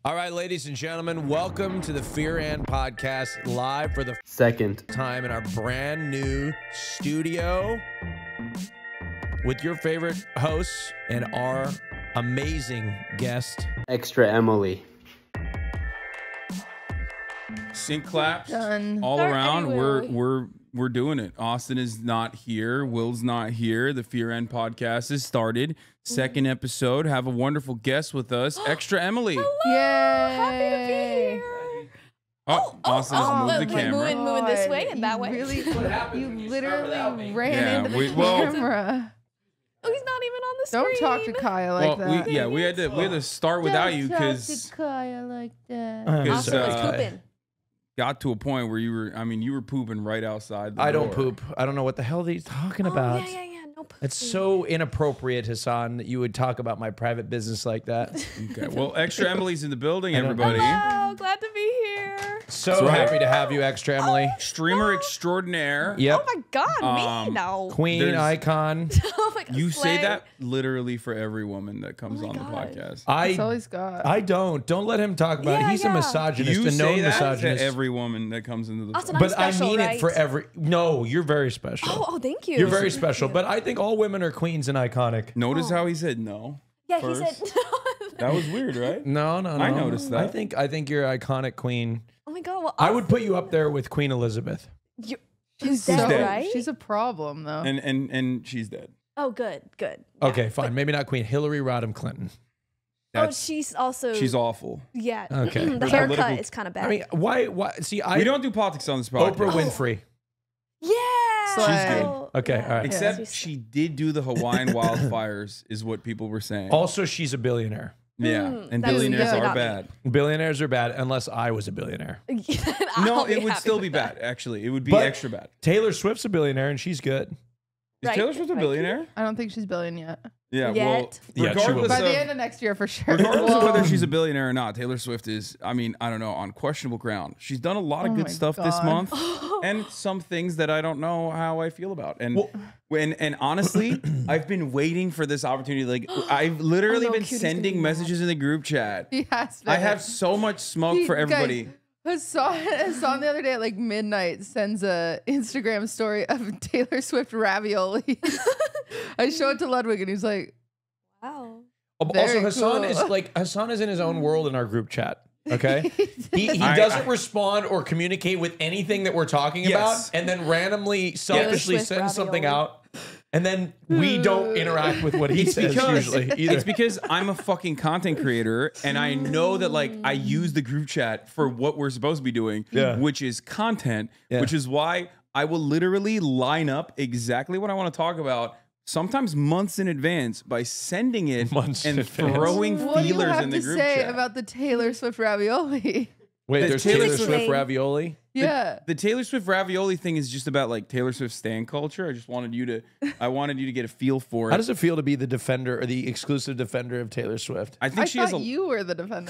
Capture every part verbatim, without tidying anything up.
All right, ladies and gentlemen, welcome to the Fear and Podcast live for the second time in our brand new studio with your favorite hosts and our amazing guest, Extra Emily. Sync claps Done. all Start around. anywhere. We're we're we're doing it. Austin is not here. Will's not here. The Fear End Podcast has started. Second episode. Have a wonderful guest with us, Extra Emily. Yay! Happy to be here. Oh, Austin has oh, moved the like camera. moving- moving this way God, and that you way. Really, you literally ran Yeah, into the we- well- camera. Oh, he's not even on the screen. Don't talk to Kaya like well, that. we, yeah, we had to we had to start without you because Kaya like that. I'm Because, Austin was uh, pooping. got to a point where you were. I mean, you were pooping right outside. The I don't door. poop. I don't know what the hell he's talking Oh, about. yeah, yeah, yeah. No pooping. It's so inappropriate, Hassan, that you would talk about my private business like that. Okay. Well, Extra Emily's in the building. I don't- Everybody. Hello, glad to be here. So That's right. happy to have you, Extra Emily. Streamer extraordinaire. Yep. Oh my God, Um, me no. Queen There's- icon. Oh my God, You slay. say that literally for every woman that comes Oh my on the God. podcast. That's all I he's got. I don't. Don't let him talk about it. Yeah, He's a yeah. misogynist, You a known say that misogynist. to every woman that comes into the Austin, I'm but I special, mean right? it for every. No, you're very special. Oh, oh, thank you. You're very special. But I think all women are queens and iconic. Notice Oh. how he said no. Yeah, first. he said. That was weird, right? No, no, no. I noticed that. I think I think you're iconic queen. Oh my God. Well, I would put you up there with Queen Elizabeth. You, she's dead, so, right? She's a problem though. And and and she's dead. oh, good, good. Okay, fine. Maybe not Queen. Hillary Rodham Clinton. Oh, That's she's also. she's awful. Yeah. Okay. The Her haircut political- is kind of bad. I mean, why? Why? See, I we don't do politics on this podcast. Oprah Winfrey. yeah. She's good. Oh, Okay, yeah. all right. Except She's- she did do the Hawaiian wildfires, is what people were saying. Also, she's a billionaire. yeah, Mm, and that was billionaires good. are Not me. bad. Billionaires are bad unless I was a billionaire. No, I'll it would happy still with be that. bad. Actually, it would be But- extra bad. Taylor Swift's a billionaire and she's good. Is Right, Taylor Swift a right. billionaire? I don't think she's billion yet. Yeah. Yet. Well, Yeah, she regardless will. By of, the end of next year, for sure. regardless of Well, whether she's a billionaire or not, Taylor Swift is, I mean, I don't know, on questionable ground. She's done a lot of Oh good my stuff this God. month and some things that I don't know how I feel about. And Well- when and honestly, I've been waiting for this opportunity. Like I've literally Oh, no, been Cutie's gonna sending be mad. messages in the group chat. he has I been. have so much smoke He- for guys, everybody. Hassan, Hassan the other day at like midnight sends a Instagram story of Taylor Swift ravioli. I show it to Ludwig and he's like, Wow. Also, Very Hassan cool. is like Hassan is in his own world in our group chat. Okay, he, he I- doesn't I- respond or communicate with anything that we're talking Yes. about, and then randomly, selfishly Swift sends something ravioli. out, and then we don't interact with what he It's says because usually either. it's because I'm a fucking content creator and I know that like I use the group chat for what we're supposed to be doing, Yeah. which is content, Yeah. which is why I will literally line up exactly what I want to talk about. Sometimes months in advance by sending it Months in and advance. throwing what do you feelers have in to the group say chat. about the Taylor Swift ravioli? Wait, the there's Taylor Taylor Swift Swift- ravioli. Yeah. The Taylor Swift ravioli thing is just about like Taylor Swift stan culture. I just wanted you to, I wanted you to get a feel for it. How does it feel to be the defender or the exclusive defender of Taylor Swift? I think I she has thought a. you were the defender.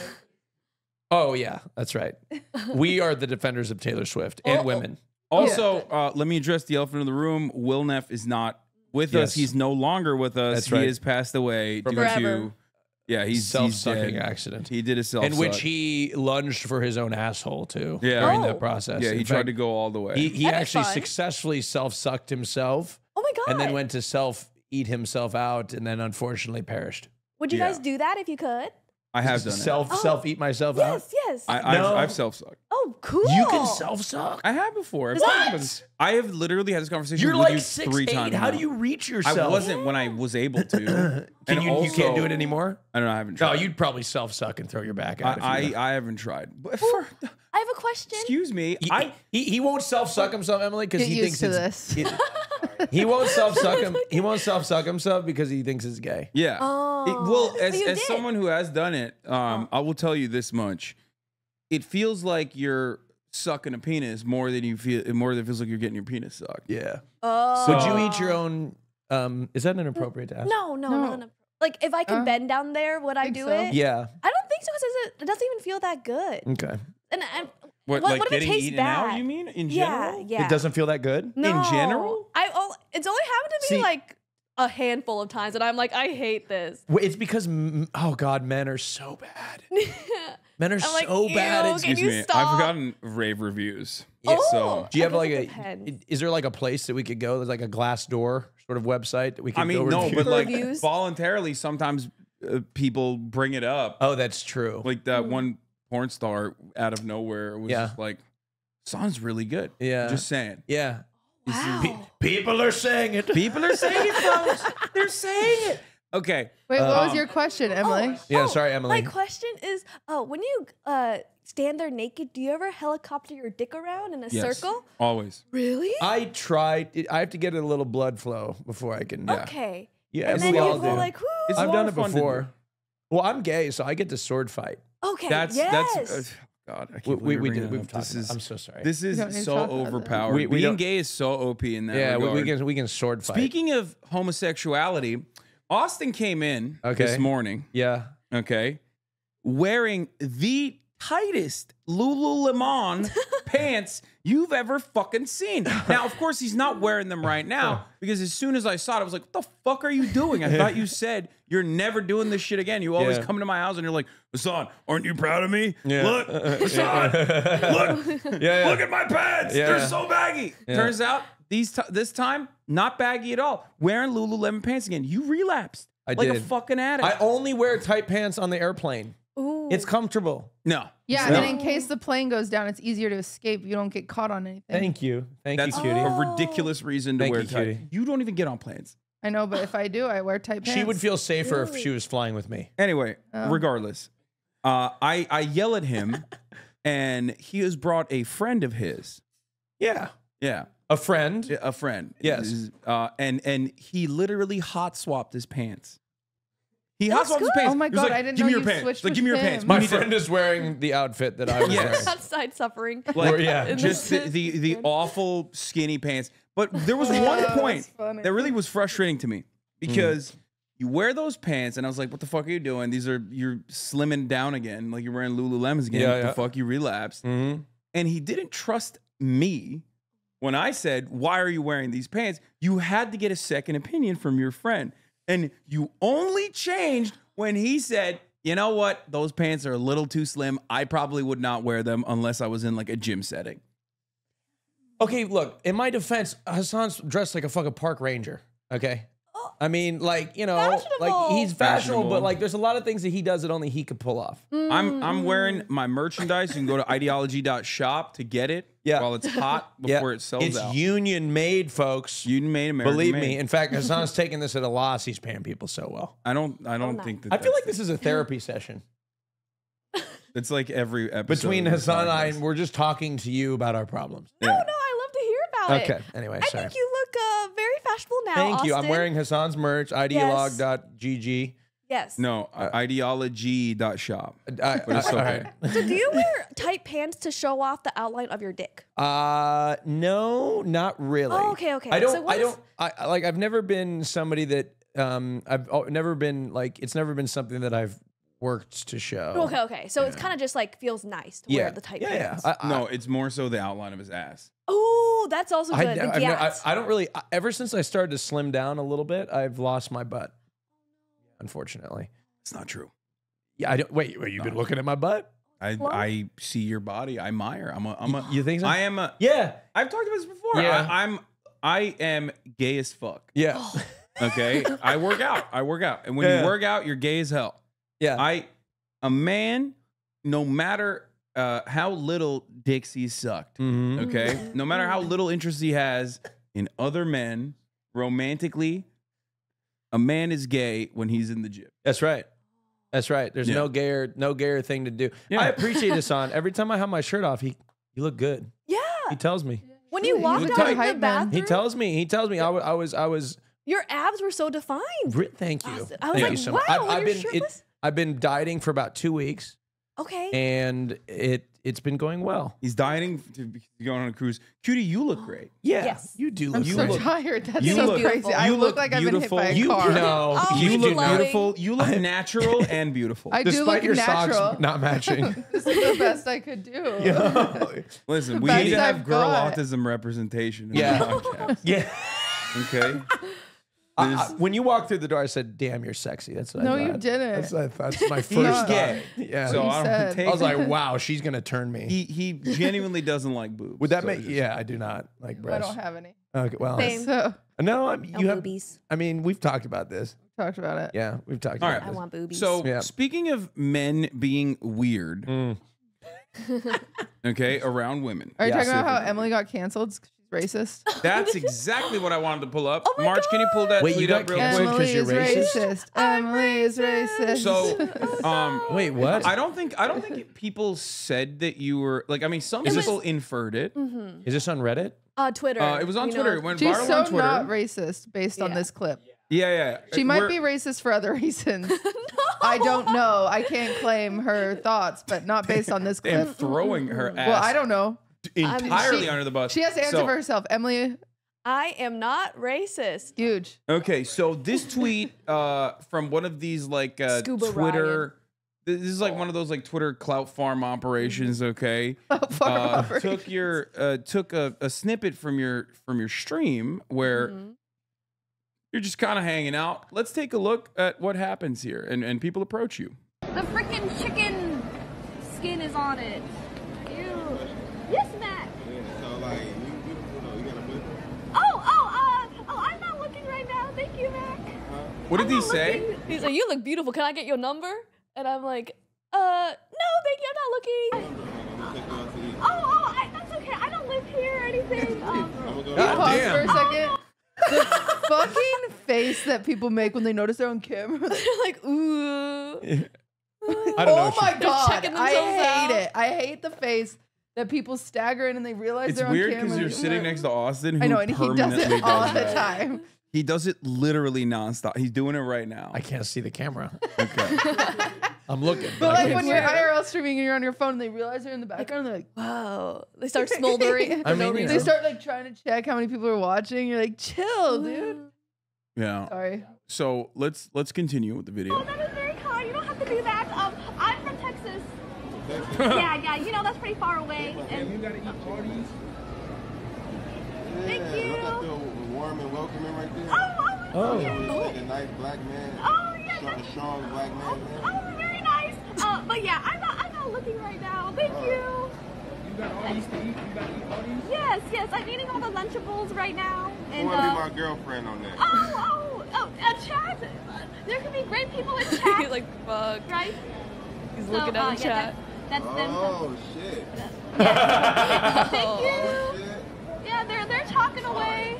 Oh yeah, that's right. We are the defenders of Taylor Swift and Oh, oh. women. Also, uh, let me address the elephant in the room. Will Neff is not with Yes. us. He's no longer with us. That's he right. has passed away due Forever. to, yeah, he's Self-sucking he's dead. accident. He did a self In which he lunged for his own asshole too. Yeah. during Oh. that process. yeah, he In tried fact, to go all the way. He, he That'd be actually fun. successfully self-sucked himself, Oh my God. and then went to self eat himself out, and then unfortunately perished. Would you Yeah. guys do that if you could? I have done Self Oh. self eat myself out. Yes, yes. it. I, I've, No. I've self sucked. oh, cool. You can self suck. I have before. I've What? talked about this. I have literally had this conversation You're with like you six three eight. times. How now. do you reach yourself? I wasn't when I was able to. Can And you? you can't also- do it anymore. I don't know. I haven't No, tried. you'd probably self suck and throw your back out. I, if you I I haven't tried. But for, I have a question. excuse me. He, I he, he won't self suck himself, Emily, because Get he used thinks to it's. this. it- he won't self suck him. He won't self suck himself because he thinks it's gay. Yeah. Oh. It- well, So as, you as did. someone who has done it, um, I will tell you this much: it feels like you're sucking a penis more than you feel. More than it feels like you're getting your penis sucked. Yeah. Oh. Would you eat your own? Um, is that inappropriate to ask? No, no, No. no, no. Like if I could Uh, bend down there, would I think do so. it? Yeah. I don't think so because it doesn't even feel that good. Okay. And, and What, What- like what if it getting tastes eaten out? bad? You mean in yeah, general? yeah. It doesn't feel that good. No. general? I oh, it's only happened to me See- like a handful of times, and I'm like, I hate this. Well, it's because m- oh god, men are so bad. Men are I'm like, so bad ew, at. can Excuse you me. stop? I've gotten rave reviews. Yeah. Oh, So Do you I have guess like it a? depends. Is there like a place that we could go? There's like a Glassdoor sort of website that we could. I mean, go no, review? but like Reviews? voluntarily, sometimes uh, people bring it up. Oh, that's true. Like that one porn star out of nowhere was Yeah. just like, "Song's really good." Yeah. Just saying. yeah. Wow. Pe- people are saying it. People are saying it, folks. They're saying it. Okay. Wait, what was Um, your question, Emily? Yeah, Oh, sorry, Emily. My question is, uh, when you uh, stand there naked, do you ever helicopter your dick around in a Yes. circle? Always. Really? I tried. I have to get a little blood flow before I can. Yeah. Okay. Yeah, And as then we you all go do. like, whoo. It's a I've lot done of it fun to do. before. Well, I'm gay, so I get to sword fight. Okay. That's yes. that's. Uh, God, I can't We believe we, you're we bringing did. that We've up. talked This about- is I'm so sorry. this don't need is to so talk about that. overpowered. We- we Being don't- gay is so O P in that yeah, we, regard. we can we can sword fight. Speaking of homosexuality, Austin came in Okay. this morning, yeah. okay, wearing the tightest Lululemon pants you've ever fucking seen. Now, of course, he's not wearing them right now because as soon as I saw it, I was like, what the fuck are you doing? I thought you said you're never doing this shit again. You always Yeah. come into my house and you're like, Hassan, aren't you proud of me? Yeah. Look, Hassan, look, Yeah, yeah. look at my pants. Yeah. They're so baggy. Turns out these t- this time, not baggy at all. Wearing Lululemon pants again. You relapsed. I like a did. fucking addict. I only wear tight pants on the airplane. Ooh. It's comfortable. no. Yeah, No. and in case the plane goes down, it's easier to escape. You don't get caught on anything. Thank you. Thank That's you, cutie. a ridiculous reason to Thank wear you, tight. cutie. You don't even get on planes. I know, but if I do, I wear tight pants. She would feel safer if Really? she was flying with me. Anyway, Oh. regardless, uh, I I yell at him, and he has brought a friend of his. Yeah. Yeah, A friend. a friend. Yes. Uh, and and he literally hot swapped his pants. He hot That's swapped his good. pants. Oh my He was God, like, I didn't Give know me your you pants. switched Like, give me with your pants. him. We My need to- friend is wearing the outfit that I was Yes. wearing. outside suffering. Like, Or, yeah. In just the, this- the the awful skinny pants. But there was Oh, one that's point funny. that really was frustrating to me because you wear those pants, and I was like, "What the fuck are you doing? These are you're slimming down again, like you're wearing Lululemons again. Yeah, what yeah. the fuck? You relapsed." Mm-hmm. And he didn't trust me when I said, "Why are you wearing these pants?" You had to get a second opinion from your friend, and you only changed when he said, "You know what? Those pants are a little too slim. I probably would not wear them unless I was in like a gym setting." Okay, look, in my defense, Hassan's dressed like a fucking park ranger. Okay. I mean, like, you know, like Fashionable. he's fashionable, Fashionable. but like there's a lot of things that he does that only he could pull off. I'm I'm wearing my merchandise. You can go to ideology dot shop to get it Yeah. while it's hot Yeah. before it sells It's out. union made, folks. Union made, American Believe made. me. In fact, Hassan's taking this at a loss. He's paying people so well. I don't I don't no. think that I feel like that's this is a therapy session. it. It's like every episode Between of this Hassan and I, podcast. and we're just talking to you about our problems. No, no, I love to hear about it. Okay. Anyway, I sorry. think you look uh, very fashionable now. Thank you. I'm Austin. wearing Hassan's merch, ideologue dot g g. Yes. No, ideology dot shop. I, But it's I- all okay. right. So do you wear tight pants to show off the outline of your dick? Uh, no, not really. Oh, okay, okay. I don't. So what I is- don't. I I- like. I've never been somebody that. Um, I've oh, never been like. It's never been something that I've worked to show. Okay, okay. So it's kind of just like feels nice to Yeah. wear the tight yeah, pants. Yeah. I, I, No, it's more so the outline of his ass. Oh, that's also I, good. I've the ne- I, gat. I don't really. I- Ever since I started to slim down a little bit, I've lost my butt. Unfortunately. It's not true. Yeah. I don't. Wait. Wait. You've been looking at my butt? I What? I see your body. I admire. I'm a I'm a You think so? I am a Yeah. I've talked about this before. Yeah. I, I'm I am gay as fuck. Yeah. Okay. I work out. I work out. And when Yeah. you work out, you're gay as hell. Yeah. I a man, no matter uh, how little dicks he's sucked, Mhm. okay? No matter how little interest he has in other men romantically, a man is gay when he's in the gym. That's right. That's right. There's Yeah. no gayer, no gayer thing to do. Yeah. I appreciate Hassan. Every time I have my shirt off, he, you look good. yeah. He tells me. When you He's walked a out tight of the hype man. bathroom, He tells me. He tells me. I wa- I was. I was. your abs were so defined. Re- thank you. Austin. I was Thank like, you so wow, much. I've, when I've you're been. It, shirtless? I've been dieting for about two weeks, Okay. and it it's been going well. He's dieting to be going on a cruise. Cutie, you look great. Yeah. Yes. You do I'm look. You so look- tired. That's you so look- crazy. I you look, look like I've been hit beautiful. by a You car. no. Oh, You you look glowing. beautiful. You look natural and beautiful. I do Despite look your natural. socks not matching. This is the best I could do. yeah. Listen, we best need to have I've girl got. autism representation in Yeah. the podcast. Yeah. Okay. I, I, when you walked through the door, I said, "Damn, you're sexy." That's what No, I you thought. didn't. That's, what I thought. That's my He's first gay. thought. Yeah. So He I don't said. take I was like, "Wow, she's gonna turn me." he he genuinely doesn't like boobs. Would that So make? just- Yeah, I do not like I breasts. don't have any. Okay, well, Same. So no, I'm, No you have. boobies. I mean, we've talked about this. talked about it. Yeah, we've talked All about right. I this. want boobies. So Yeah. speaking of men being weird, Mm. okay, around women. Are you Yeah, talking about how specifically. Emily got canceled? 'Cause she's racist. That's exactly what I wanted to pull up. Oh my March, can you pull that Wait, you tweet up got real canceled? quick? Because Emily you're is racist? racist. Emily is racist. So, um, Wait, what? I don't think I don't think people said that you were like. I mean, some Is this- people inferred it. Mhm. Is this on Reddit? Uh, Twitter. Uh, it was on you Twitter. know. It went she's viral so on Twitter. not racist based on Yeah. this clip. yeah, yeah. She might We're- be racist for other reasons. No. I don't know. I can't claim her thoughts, but not based on this and clip. throwing her ass Well, I don't know. entirely She- under the bus. She has to answer So- for herself. Emily, I am not racist. huge. Okay, so this tweet uh, from one of these like uh, Scuba Twitter. This is like one of those like Twitter clout farm operations. Okay, Farm uh, operation. took your uh, took a, a snippet from your from your stream where Mhm. you're just kind of hanging out. Let's take a look at what happens here, and and people approach you. The freaking chicken skin is on it. Ew. Yes, Matt. Yeah, so like, you, you, you know, you got a boyfriend? Oh, oh, uh, oh, I'm not looking right now. Thank you, Mac. What did I'm he not say? looking. He's like, you look beautiful. Can I get your number? And I'm like, uh, no, thank you. I'm not looking. I'm gonna take you out to eat. Oh, oh, I, that's okay. I don't live here or anything. Um, I'm gonna go God to Pause damn. for a second. The fucking face that people make when they notice they're on camera. They're like, ooh. I don't know. Oh my She- god! checking I themselves hate out. it. I hate the face that people stagger in and they realize It's they're weird on camera. because you're sitting next to Austin, who I know, and he does permanently it all does the that. time. He does it literally nonstop. He's doing it right now. I can't see the camera. Okay. I'm looking. But I like can't when see you're it. I R L streaming and you're on your phone and they realize they're in the background, they're like, Wow. They start smoldering. I for no mean, you they know. reason. start like trying to check how many people are watching. You're like, chill, dude. Yeah. Sorry. So let's let's continue with the video. oh, that is very kind. You don't have to do that. Um, I'm from Texas. Texas. yeah, yeah. You know that's pretty far away. And you And gotta eat all these. Thank Yeah, you. look at the warm and welcoming right there. oh, oh, Oh. He's like a nice black man. oh, yeah. Strong, That's, strong black man. oh, man. oh, very nice. Uh, but yeah, I'm not. I'm not looking right now. Thank you. You got all these to eat? You gotta eat all these? Yes, yes. I'm eating all the Lunchables right now. I And wanna be uh, my girlfriend on that. oh, oh, oh, a chat. There can be great people in chat, He's like, fuck. right? He's So, looking uh, at the yeah, chat. That's, that's them. Oh, shit. Yeah. Thank Oh, you. shit. Yeah, they're they're talking away.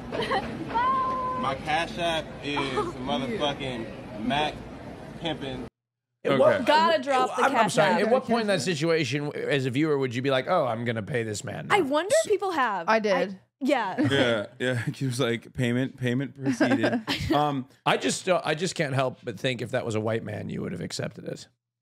Bye. My cash app is motherfucking Mac Pimpin. At Okay. what- Gotta drop the I'm, I'm cash sorry. app. At what point in that situation, as a viewer, would you be like, "Oh, I'm gonna pay this man"? I now"? wonder if people have. I did. yeah. Yeah, yeah. He was like, payment, payment proceeded. Um, I just, uh, I just can't help but think if that was a white man, you would have accepted it.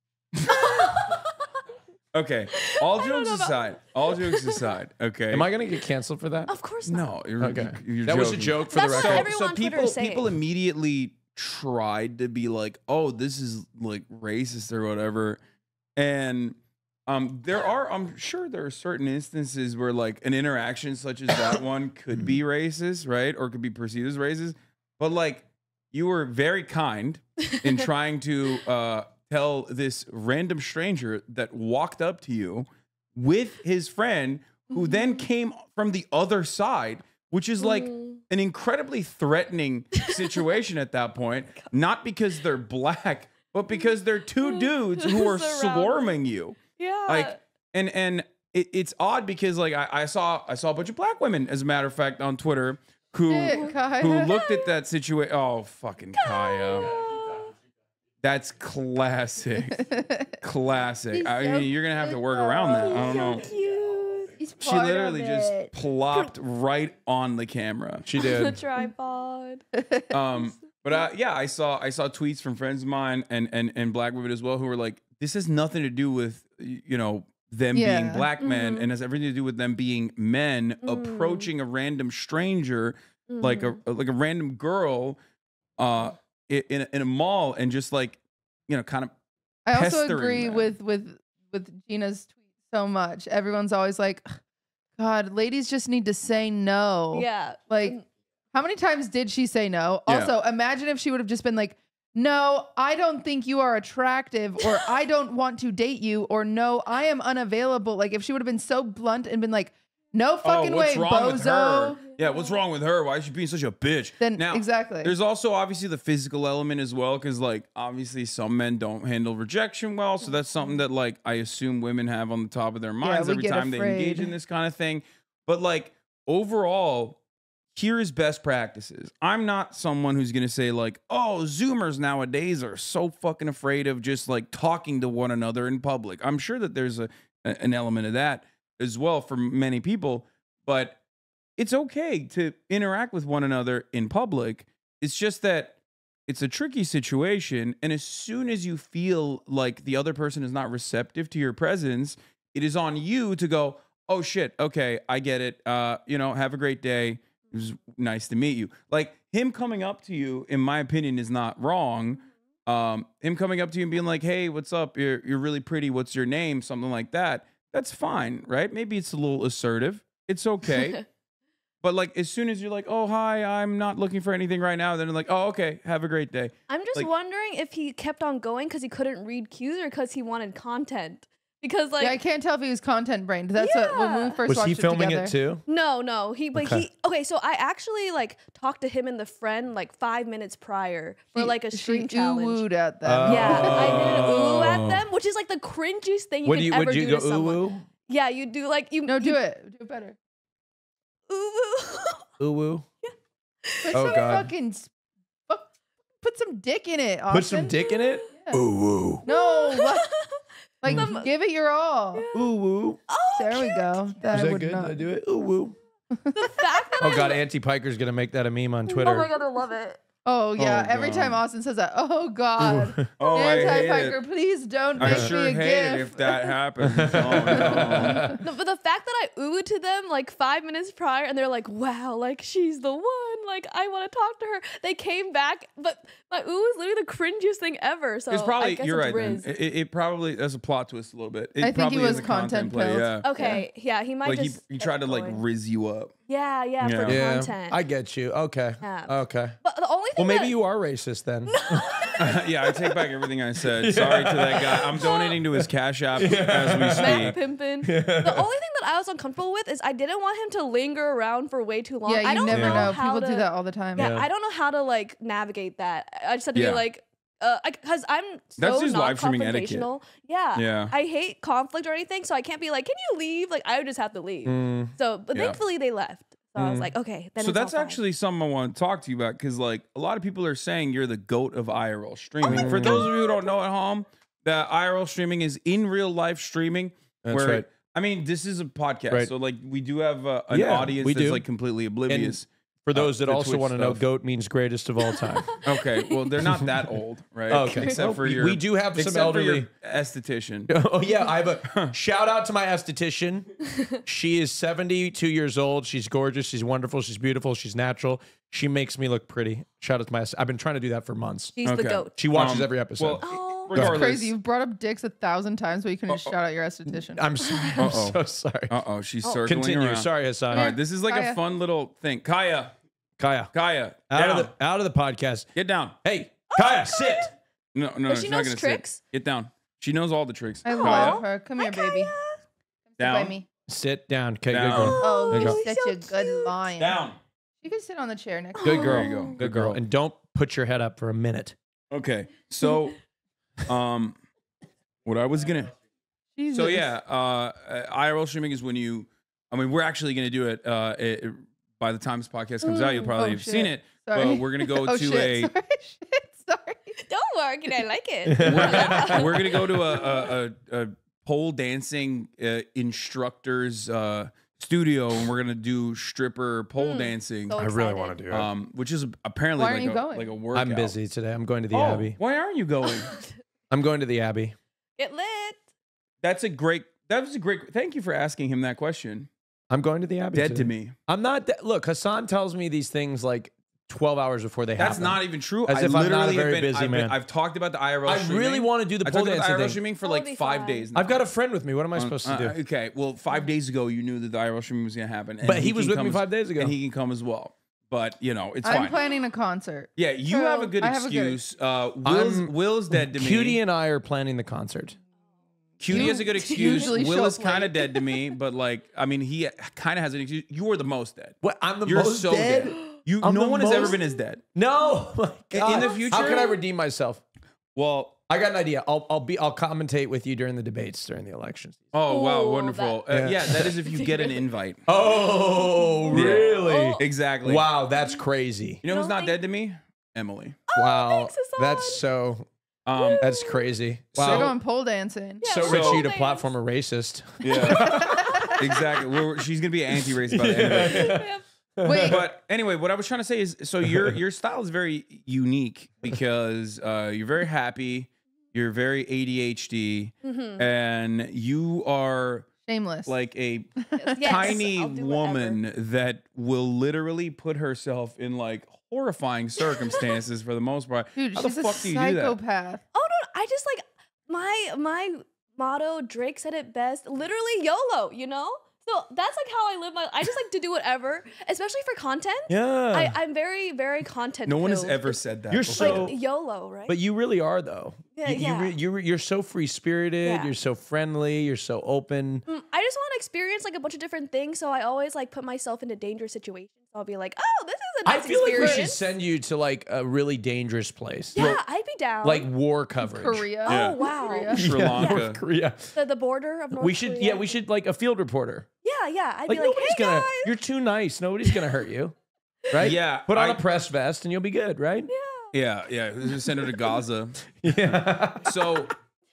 okay. All don't jokes know about- aside, all jokes aside. Okay. Am I gonna get canceled for that? Of course not. No, you're, Okay. you're That was a joking. joke for That's the what record. everyone so on Twitter people is saying. people immediately tried to be like, oh, this is like racist or whatever, and um, there are I'm sure there are certain instances where like an interaction such as that one could be racist, right, or could be perceived as racist, but like you were very kind in trying to uh, tell this random stranger that walked up to you with his friend who then came from the other side, which is like Mm. an incredibly threatening situation at that point, not because they're black, but because they're two dudes who are Surrounded. swarming you. Yeah. Like, and and it, it's odd because like I, I saw I saw a bunch of black women, as a matter of fact, on Twitter who Shit, Kaya. who looked at that situation. Oh, fucking Kaya. That's classic. Classic. He's I so mean, you're gonna have to work around that. I don't know. Cute. He's She part literally of just it. plopped right on the camera. She The did. tripod. Um, but uh, yeah, I saw I saw tweets from friends of mine and and and black women as well who were like, this has nothing to do with y- you know them being Yeah. black men, Mhm. and has everything to do with them being men Mm. approaching a random stranger like a like a random girl, uh, i- in a, in a mall and just like you know kind of I also pestering agree them. with with with Gina's tweet so much. Everyone's always like, God, ladies just need to say no. Yeah. Like, How many times did she say no? Yeah. Also, imagine if she would have just been like, no, I don't think you are attractive, or I don't want to date you, or no, I am unavailable. Like if she would have been so blunt and been like, no fucking oh, what's way, wrong bozo. with her? Yeah, what's wrong with her? Why is she being such a bitch? Then now, exactly. There's also obviously the physical element as well, because like obviously some men don't handle rejection well, so that's something that like I assume women have on the top of their minds we every get time they engage afraid. in this kind of thing. But like overall, here is best practices. I'm not someone who's gonna say like, oh, Zoomers nowadays are so fucking afraid of just like talking to one another in public. I'm sure that there's a, a an element of that as well for many people, but it's okay to interact with one another in public. It's just that it's a tricky situation, and as soon as you feel like the other person is not receptive to your presence, it is on you to go, oh shit, okay, I get it. Uh, you know, have a great day. It was nice to meet you. Like him coming up to you, in my opinion, is not wrong. Um, him coming up to you and being like, hey, what's up? You're you're really pretty. What's your name? Something like that. That's fine, right? Maybe it's a little assertive. It's okay. But like as soon as you're like, oh hi, I'm not looking for anything right now, then like, oh okay, have a great day. I'm just Like- wondering if he kept on going because he couldn't read cues or because he wanted content. Because like yeah, I can't tell if he was content brained. That's what when we Yeah. first Was watched he filming it, it together. too? no, no, he but Okay. he okay. So I actually like talked to him and the friend like five minutes prior for She- like a she stream challenge. ooh-wooed at them. Oh. Yeah, I did an ooh Oh. at them, which is like the cringiest thing you Would can you ever would you do go to someone. ooh Yeah, you do like you. No, you, do it. Do it better. Ooh, ooh. ooh woo? Put Oh, some God. fucking s- fu- put some dick in it. Put some Austin. dick in it? Yeah. Ooh woo. No, what? like Some- give it your all. Ooh woo. Oh, There we go. That, Is that would good? not. Did I do it? Ooh woo. the fact that Oh I god, li- Auntie Piker's gonna make that a meme on oh Twitter. my god, I love it. Oh yeah. Oh, Every time God. Austin says that, oh God. Oh, I Anti hate Piker, it. please don't I make sure me a hate gift. it if that happens. Oh no. No, but the fact that I oohed to them like five minutes prior and they're like, wow, like she's the one. Like I want to talk to her. They came back, but my ooh is literally the cringiest thing ever. So It's I probably guess you're it's right. Then. Riz. It, it probably that's a plot twist a little bit. It I think he probably was is a content content play. pilled. Yeah. Okay, yeah, he might Like he, just he tried to kept like going. rizz you up. Yeah, yeah, for Yeah. content. I get you. Okay. Yeah. Okay. but the only thing Well, maybe that, you are racist then. Yeah, I take back everything I said. Sorry to that guy. I'm donating to his Cash App as we Matt speak. Pimpin. The only thing that I was uncomfortable with is I didn't want him to linger around for way too long. Yeah, you I don't never know, know. how People to, do that all the time. Yeah, Yeah. I don't know how to like navigate that. I just had to Yeah. be like, uh, because I'm so That's just not live streaming etiquette. confrontational. Yeah, Yeah. I hate conflict or anything, so I can't be like, can you leave? Like I would just have to leave. Mm. So, but Yeah. thankfully they left. So I was like, okay, then So it's all that's fine. actually something I want to talk to you about because, like, a lot of people are saying you're the goat of I R L Oh streaming. For those of you who don't know at home, that I R L streaming is in real life streaming. That's where, right. I mean, this is a podcast, Right. so like we do have uh, an Yeah, audience we that's do. like completely oblivious. For those that the also Twitch want to know, stuff. GOAT means greatest of all time. Okay, well, they're not that old, right? Okay. Except Well, for we- your, we do have some except for your elderly- esthetician. Oh yeah, I have a shout out to my esthetician. She is seventy-two years old. She's gorgeous. She's wonderful. She's beautiful. She's natural. She makes me look pretty. Shout out to my. est- I've been trying to do that for months. She's the Okay. goat. She watches Um, every episode. Well, Oh. It's regardless, crazy. You've brought up dicks a thousand times, but you couldn't just shout out your esthetician. I'm sorry. I'm Uh-oh. so sorry. Uh oh, she's circling Continue. around. Sorry, Hassan. All right, this is like Kaya. a fun little thing. Kaya, Kaya, Kaya, out down. of the out of the podcast. Get down. Hey, Kaya, sit. No, no, no. she she's not knows gonna tricks? Sit. Get down. She knows all the tricks. I Kaya, love her. Come here, baby. Come sit by down. me. Sit down. Okay, Down. good girl. Oh, There you you're go. such So a good cute. lion. Down. You can sit on the chair next. Good to girl. There you go. Good girl. And don't put your head up for a minute. Okay. So, um, what I was gonna. Jesus. So yeah, uh, I R L streaming is when you. I mean, we're actually gonna do it. Uh, it, it- by the time this podcast comes out, you'll probably Oh, have shit. seen it. Sorry. But we're gonna go oh, to shit. a. Sorry. Shit. Sorry. Don't worry, I like it. we're, we're gonna go to a a, a, a pole dancing uh, instructor's uh, studio, and we're gonna do stripper pole Mm, dancing, so I really excited. want to do it. um, which is apparently Why like aren't you a, going? like a workout. I'm busy today. I'm going to the Oh, Abbey. why aren't you going? I'm going to the Abbey. Get lit. That's a great. That was a great. Thank you for asking him that question. I'm going to the Abbey. Dead today. to me. I'm not. De- Look, Hassan tells me these things like twelve hours before they That's happen. not even true. As I if I'm not a literally very have been, busy I've, man. Been, I've talked about the I R L. I streaming. really want to do the I pole talked about the I R L dancing thing. streaming for That'll like be five fun. days. now. I've got a friend with me. What am I Uh, supposed uh, to do? Okay, well, five days ago you knew that the I R L streaming was gonna happen, and But he was can with come me as- five days ago. and he can come as well. but you know, it's I'm fine. planning a concert. Yeah, you True. have a good I have a good- excuse. Uh, Will's, I'm- Will's dead to me. Cutie and I are planning the concert. Cutie You has a good excuse. usually Will show is up kind of late. dead to me, but like, I mean, he kind of has an excuse. You are the most dead. What? I'm the You're most so dead? dead. You, I'm no the one has ever most- been as dead. No. My In God. the future? How can I redeem myself? Well, I got an idea. I'll I'll be I'll commentate with you during the debates during the elections. oh wow, Oh, wonderful. that- Uh, Yeah. yeah, that is if you get an invite. Oh, really? Oh. Exactly. Wow, that's crazy. You know who's No, not thank- dead to me? Emily. Wow, thanks, Hassan. that's so Um, that's crazy. So- They're Wow, going pole dancing. Yeah, so so- rich of you to thanks. platform a racist. yeah, exactly. We're, she's gonna be anti-racist by the end of it. Yep. Wait, But anyway, what I was trying to say is, so your your style is very unique because uh, you're very happy, you're very A D H D, Mhm. and you are shameless. like a Yes, tiny I'll do whatever. woman that will literally put herself in like horrifying circumstances for the most part. Dude, How she's the a fuck do you do that? psychopath. Oh no, I just like my my motto. Drake said it best. Literally YOLO. You know. So that's like how I live my. I just like to do whatever, especially for content. Yeah, I, I'm very very content. No one has filled. ever said that. You're before. so- like YOLO, right? but you really are though. Yeah, you, you yeah. re- you're you're so free spirited. Yeah. You're so friendly. You're so open. Mm, I just want to experience like a bunch of different things, so I always like put myself into dangerous situations. I'll be like, oh, this is a I nice feel like we experience. should send you to like a really dangerous place. Yeah, I'd be down. Like war coverage. Korea. Oh Yeah. wow. Korea. Sri Yeah, Lanka. North Korea. The, the border of North We should, Korea. yeah, we should like a field reporter. Yeah, yeah. I'd Like be like, nobody's hey gonna. guys. You're too nice. Nobody's gonna hurt you, right? Yeah, Put on I- a press vest and you'll be good, right? Yeah, yeah. Just send her to Gaza. Yeah. So,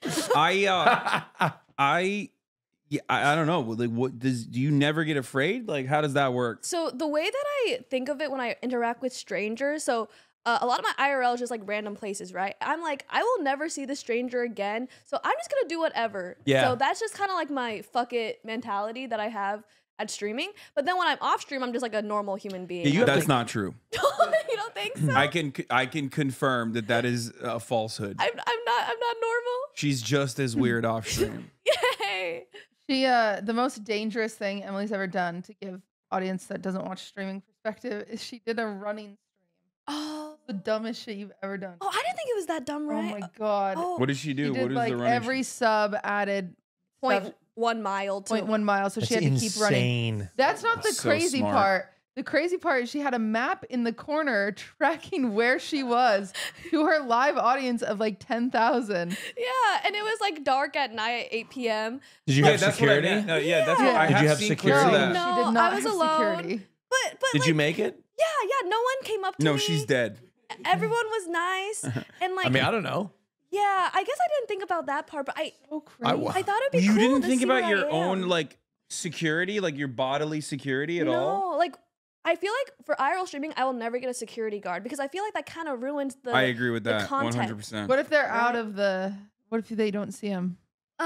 I, uh, I, yeah, I, I don't know. Like, what does? Do you never get afraid? Like, how does that work? So the way that I think of it when I interact with strangers, so uh, a lot of my I R L is just like random places, right? I'm like, I will never see the stranger again, so I'm just gonna do whatever. Yeah. So that's just kind of like my fuck it mentality that I have at streaming. But then when I'm off stream, I'm just like a normal human being. Yeah, you have That's to- not true. you don't think so? I can, I can confirm that that is a falsehood. I'm, I'm not. I'm not normal. She's just as weird off stream. Yay! She uh the most dangerous thing Emily's ever done to give audience that doesn't watch streaming perspective is she did a running stream. Oh. The dumbest shit you've ever done. Oh, I didn't think it was that dumb, Oh right? my god. Oh, What did she She do? did What is like the running? every sub added point stuff- one mile to point one mile, so she had That's to keep running. insane. That's not the So crazy smart. part. The crazy part is she had a map in the corner tracking where she was to her live audience of like ten thousand. Yeah, and it was like dark at night at eight p m Did you Yeah, have that's what I security? meant. No, yeah, that's what Yeah. I Did have you have seen security? clips of No, that. No, she did not I was have alone. security. But but Did like, you make it? yeah, yeah, no one came up to No, me. she's dead. Everyone was nice. And like I mean, I don't know. yeah, I guess I didn't think about that part, but I So I crazy. wa- I thought it'd be You cool didn't to think see about where your I own am. like security, like your bodily security at all? No, like I feel like for I R L streaming, I will never get a security guard because I feel like that kind of ruins the I agree with the that one content. hundred percent. What if they're out Right. of the? What if they don't see him?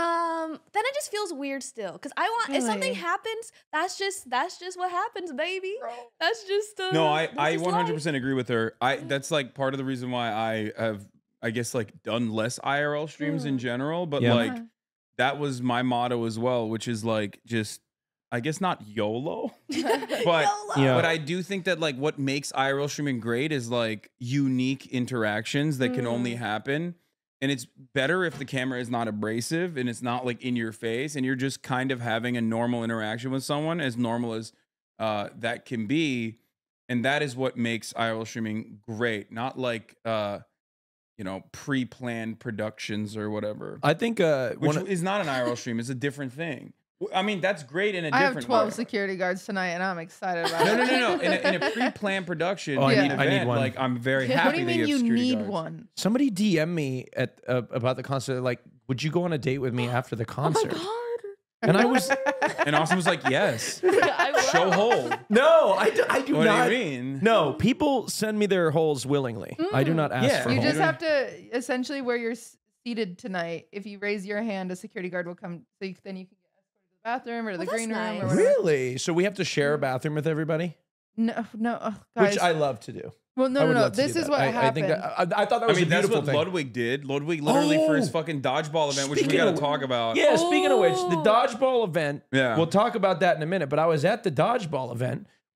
Um, then it just feels weird still. Cause I want if something Really? happens, that's just that's just what happens, baby. That's just uh, No, I that's I just one hundred life. percent agree with her. I that's like part of the reason why I have I guess like done less I R L streams in Mm. general, but Yeah. like that was my motto as well, which is like just I guess not YOLO, but YOLO. Yeah. but I do think that like what makes I R L streaming great is like unique interactions that can only Mm. happen. And it's better if the camera is not abrasive and it's not like in your face and you're just kind of having a normal interaction with someone, as normal as uh, that can be. And that is what makes I R L streaming great, not like, uh, you know, pre-planned productions or whatever, I think uh, which one of- is not an I R L stream. It's a different thing. W- I mean, that's great in a I have different twelve way. security guards tonight, and I'm excited about No, it. no, no, no. In a, in a pre-planned production, Oh, I an need- I need event, one. like I'm very What happy do you that mean have you security need guards. one? somebody D M me at uh, about the concert. Like, would you go on a date with me after the concert? And I was And Austin was like, yes, I will. show hold. no, I do, I do What not. do you mean? No, people send me their holes willingly. I do not ask Yeah. for You holes. just have to essentially where you're s- seated tonight. If you raise your hand, a security guard will come. So you, then you can get escorted to the bathroom or to the Oh, that's green room nice. or whatever. Really? So we have to share a bathroom with everybody, No, no, oh, guys. which I love to do. well, no, I no, would no. love to This do is that. what I, happened. I think that, I, I thought that I was mean, a that's beautiful what thing. Ludwig did. Ludwig literally for his Oh. fucking dodgeball event, which we Speaking got to of- talk about. Yeah, speaking of which, the Oh. dodgeball event. Yeah. We'll talk about that in a minute. But I was at the dodgeball event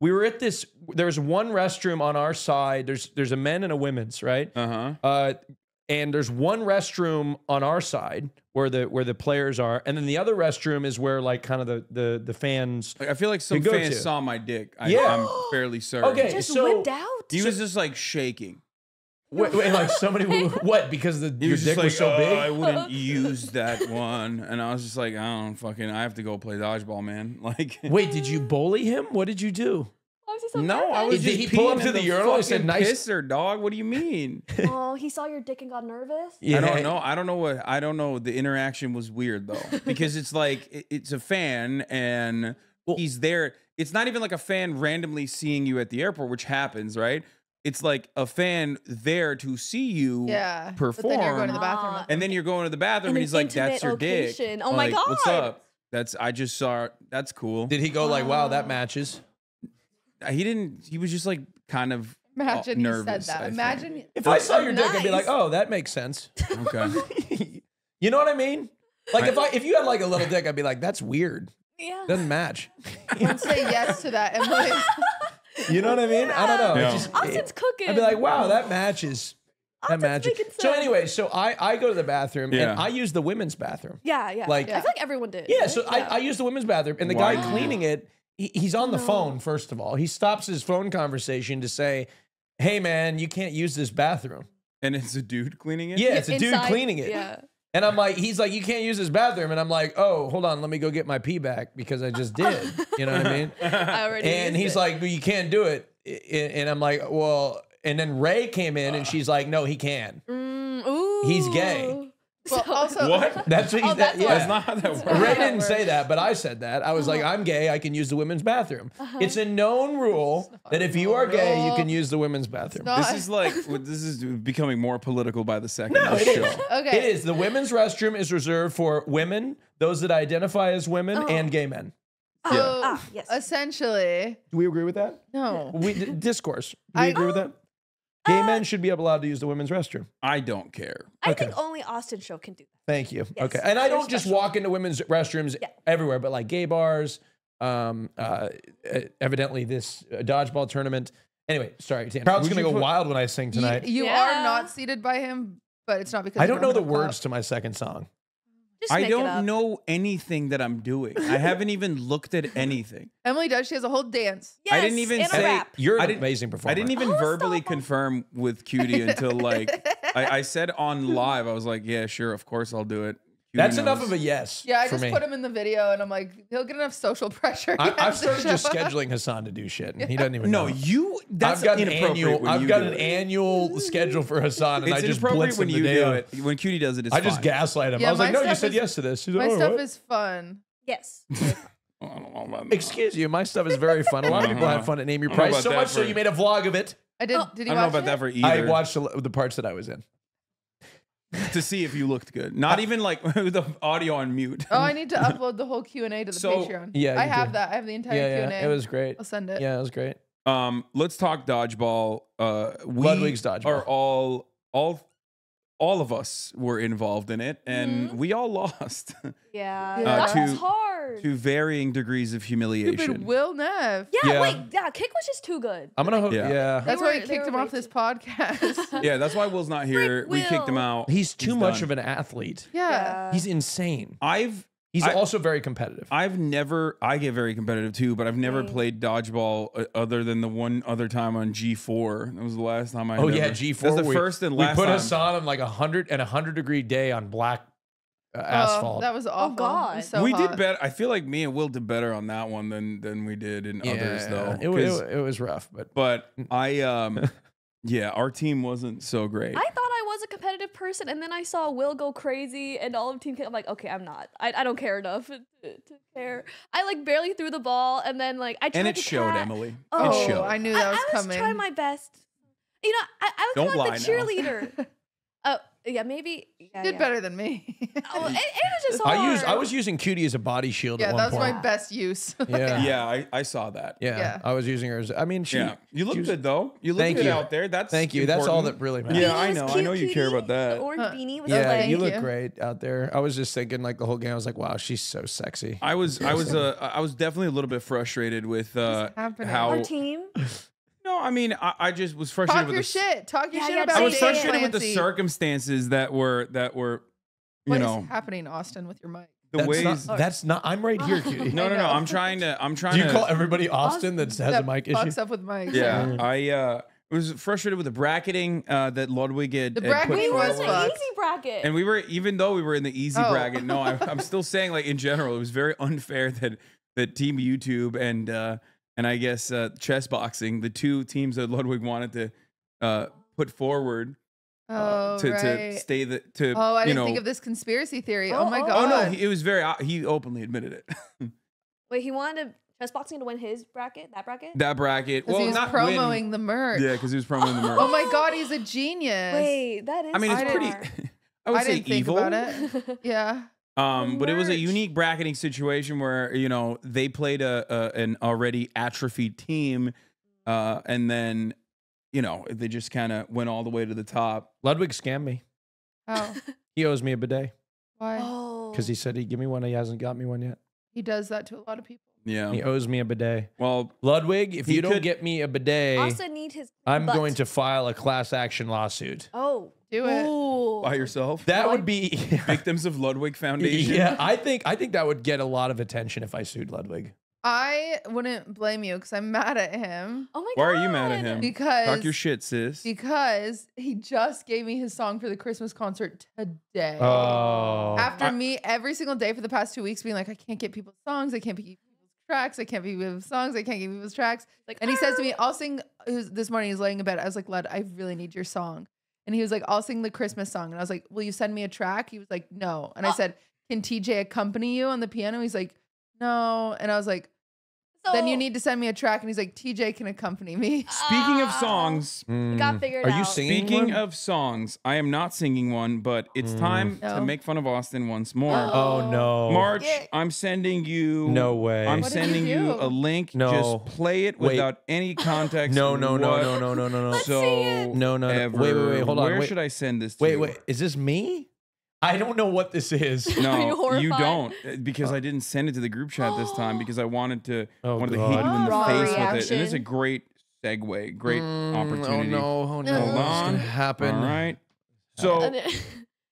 We were at this. There was one restroom on our side. There's there's a men and a women's, right? Uh-huh. Uh, and there's one restroom on our side where the where the players are, and then the other restroom is where like kind of the the the fans. Like, I feel like some You go fans to. saw my dick. I, Yeah. I'm fairly certain. Okay, Just so whipped out. He was just like shaking. wait, wait, like somebody who, what because the He your was dick just like, was so "Oh, big. I wouldn't use that one. And I was just like, I don't fucking, I have to go play dodgeball, man. Like, Wait, did you bully him? What did you do? Why was he so no, I nervous? was Did just he pull peeing up to in the urinal and said, fucking "Nice"? pisser, dog. What do you mean? Oh, he saw your dick and got nervous. Yeah. I don't know. I don't know what. I don't know. The interaction was weird though, because it's like it- it's a fan and he's there. It's not even like a fan randomly seeing you at the airport, which happens, right? It's like a fan there to see you Yeah. perform, But then you're going to the bathroom. Ah. and then you're going to the bathroom, In and an he's like, "That's your intimate dick." location. Oh my Like, What's God. up? That's I just saw. That's cool. Did he go like, wow, that matches? He didn't. He was just like kind of Imagine uh, he nervous. said I that. think. Imagine. If I saw your dick, I'd be Nice. like, oh, that makes sense. Okay. You know what I mean? Like if I if you had like a little dick, I'd be like, that's weird. Yeah. Doesn't match. Don't say yes to that, Emily. You know what I mean? I don't know. It Yeah. just- Austin's cooking. I'd be like, wow, that matches. That Austin's matches. making So sense. anyway, so I I go to the bathroom Yeah. and I use the women's bathroom. Yeah, yeah. Like- I feel like everyone did. Yeah, right? so I, I use the women's bathroom, and the Why? guy cleaning it, he, he's on the phone, first of all. He stops his phone conversation to say, hey, man, you can't use this bathroom. And it's a dude cleaning it. Yeah, it's a dude Inside- cleaning it. Yeah. And I'm like, he's like, you can't use this bathroom. And I'm like, oh, hold on, let me go get my pee back because I just did. You know what I mean? I already And used he's it. like, well, you can't do it. I- And I'm like, well, and then Ray came in and she's like, no, he can. Mm, ooh. He's gay. Well, also, What? That's what he's Oh, that, that's yeah. why. That's not how that works. Ray didn't say that, but I said that. I was like, I'm gay. I can use the women's bathroom. It's a known rule that if you are gay, you can use the women's bathroom. No. This is like this is becoming more political by the second. No, this it show. is. Okay. It is. The women's restroom is reserved for women, those that identify as women, Oh. and gay men. So, Ah, yes. essentially, Do we agree with that? no. We d- discourse. Do we I- agree with that? Gay men should be allowed to use the women's restroom. I don't care. I okay. think only Austin show can do that. Thank you. Yes, Okay. And I they're don't just special. walk into women's restrooms Yeah. everywhere, but like gay bars, um, uh, evidently this uh, dodgeball tournament. Anyway, sorry, Dan. Crowd's Would going to you go put- wild when I sing You, tonight. you Yeah. are not seated by him, but it's not because I you don't know the have a clap. words to my second song. Just I make it up. don't know anything that I'm doing. I haven't even looked at anything. Emily does. She has a whole dance. Yes, I didn't even and a say- rap. You're I an didn't- amazing performer. I didn't even Oh, verbally stop. confirm with Cutie until like I, I said on live. I was like, yeah, sure, of course I'll do it. Cutie That's enough knows. of a yes. Yeah, I for just me. put him in the video, and I'm like, he'll get enough social pressure. He I, has I've to started just show up. scheduling Hassan to do shit, and he doesn't even No, know. you. That's I've got an inappropriate annual. when I've you got do an it. annual schedule for Hassan, and It's I just inappropriate blitz him when the you day do of. it. When Cutie does it, it's I just fine. gaslight him. Yeah, I was like, my no, you stuff said is- yes to this. He's My like, "Oh, stuff what?" is fun. Yes. I don't know about that. Excuse you, my stuff is very fun. A lot of people have fun at Name Your I don't know Price. about So that much so for- you made a vlog of it. I did. Oh. Did I you don't know watch about it? that for either. I watched the the parts that I was in. to see if you looked good. Not even like with the audio on mute. Oh, I need to upload the whole Q and A to the So- Patreon. Yeah, I you have do. that. I have the entire Yeah, Q yeah, and A. it was great. I'll send it. Yeah, it was great. Um, let's talk dodgeball. Uh, we Ludwig's dodgeball. are all all all of us were involved in it, and Mhm. we all lost Yeah. Uh, that was to- hard. to varying degrees of humiliation. Stupid Will Neff. yeah, Yeah. wait. Yeah, Kick was just too good. I'm gonna hope. Yeah. Yeah. That's They why were- we they kicked were him way off this too- podcast. Yeah, that's why Will's not here. Frick We kicked him Will. out. He's too much done. of an athlete. yeah. He's insane. I've He's I- also very competitive. I've never. I get very competitive too, but I've never Same. played dodgeball uh, other than the one other time on G four. That was the last time I. oh never, yeah, G four. That's the we, first and we last put time. Hassan on like a hundred and a hundred degree day on black uh, Oh, asphalt. that was awful. It God. was so we hot. did better. I feel like me and Will did better on that one than than we did in yeah, others though. It, wa- it, 'Cause- wa- it was rough, but but I um yeah, our team wasn't so great. I thought I was a competitive person, and then I saw Will go crazy, and all of Team Kick. I'm like, okay, I'm not. I, I don't care enough to, to care. I like barely threw the ball, and then like I tried and it to showed, cat- Emily. Oh, it showed. I knew I, that was I was coming. trying my best. You know, I, I was Don't kind of like lie the now. cheerleader. Oh, Yeah, maybe. Yeah, Did yeah. better than me. Oh, it, it was just hard. I used I was using Cutie as a body shield yeah, at that one was point. my best use. Yeah. Yeah, I, I saw that. yeah, Yeah. I was using her as. I mean, she. Yeah, you look she was- good though. You look Thank good you. out there. That's Thank you. That's all important. that really matters. Yeah, Beanie I was know. I cute, know you care cutie. about that. The orange Uh, beanie was Yeah, like, you look you. great out there. I was just thinking, like the whole game. I was like, wow, she's so sexy. I was I was uh, I was definitely a little bit frustrated with uh, happening? how. our team. No, I mean I, I just was frustrated Talk with your the, shit. Talk your Yeah, shit yeah, about I was Say it. frustrated with the Clancy. circumstances that were that were, you What is know, happening, Austin, with your mic? the that's ways. Not, that's not. I'm right here, Cutie. no, no, I no. know. I'm trying to. I'm trying Do you to. call everybody Austin that has a that mic fucks issue? up with mics. yeah, I uh, was frustrated with the bracketing uh, that Ludwig had, The had put bracketing We were in was the fucked. easy bracket. And we were, even though we were in the easy Oh. bracket, no, I, I'm still saying, like, in general, it was very unfair that that Team YouTube and uh, and I guess uh, chess boxing, the two teams that Ludwig wanted to uh, put forward uh, Oh, to, right. to stay the to Oh, I you didn't know. think of this conspiracy theory. Oh, Oh, my oh. god. Oh no, he, it was very. uh, He openly admitted it. Wait, he wanted to, chess boxing to win his bracket, that bracket? that bracket. 'Cause Well, he was not promoting win. the merch. Yeah, because he was promoting the merch. Oh my god, he's a genius. Wait, that is I mean, it's I pretty. far. I would I say didn't think evil. about it. Yeah. Um, but it was a merch. unique bracketing situation where you know they played a, a an already atrophied team, uh, and then you know they just kind of went all the way to the top. Ludwig scammed me. Oh, He owes me a bidet why? Oh. because he said he'd give me one. He hasn't got me one yet. He does that to a lot of people. Yeah. He owes me a bidet. Well, Ludwig, if He you don't could- get me a bidet, also need his I'm butt. going to file a class action lawsuit. Oh. Do it. Ooh. by yourself. That Like- would be Victims of Ludwig Foundation. yeah. I think I think that would get a lot of attention if I sued Ludwig. I wouldn't blame you because I'm mad at him Oh my Why god. are you mad at him? because Talk your shit, sis. because he just gave me his song for the Christmas concert today. Oh, After I- me every single day for the past two weeks being like, I can't get people's songs, I can't get people's tracks, I can't get people's songs, I can't get people's tracks. Like, And he says to me, "Ah." I'll sing. It was, this morning he's laying in bed. I was like, Lud, I really need your song. And he was like, I'll sing the Christmas song. And I was like, will you send me a track? He was like, no. And I Oh. said, can T J accompany you on the piano? He's like, no. And I was like, then you So, need to send me a track. And he's like, T J can accompany me. Speaking of ah. songs, Mm. got figured Are you out. singing? speaking one? of songs, I am not singing one, but it's Mm. time No. to make fun of Austin once more. Oh no, March, Yeah. I'm sending you. No way. I'm What did you sending you, do? a link. No. Just play it Wait. without any context. No, no, no, no, no, no, no, no. Let's So see it. No, no, no. ever. Wait, wait, wait. Hold on. Where wait. should I send this to? Wait, you? wait. Is this me? I don't know what this is. Are No, you you horrified? don't, uh, because I didn't send it to the group chat this time because I wanted to Oh, wanted to God. hit you in the Raw face with it, and it's a reaction. great segue, great Mm, opportunity. Oh no! Oh no! Hold What's on. gonna happen? All right. So And it-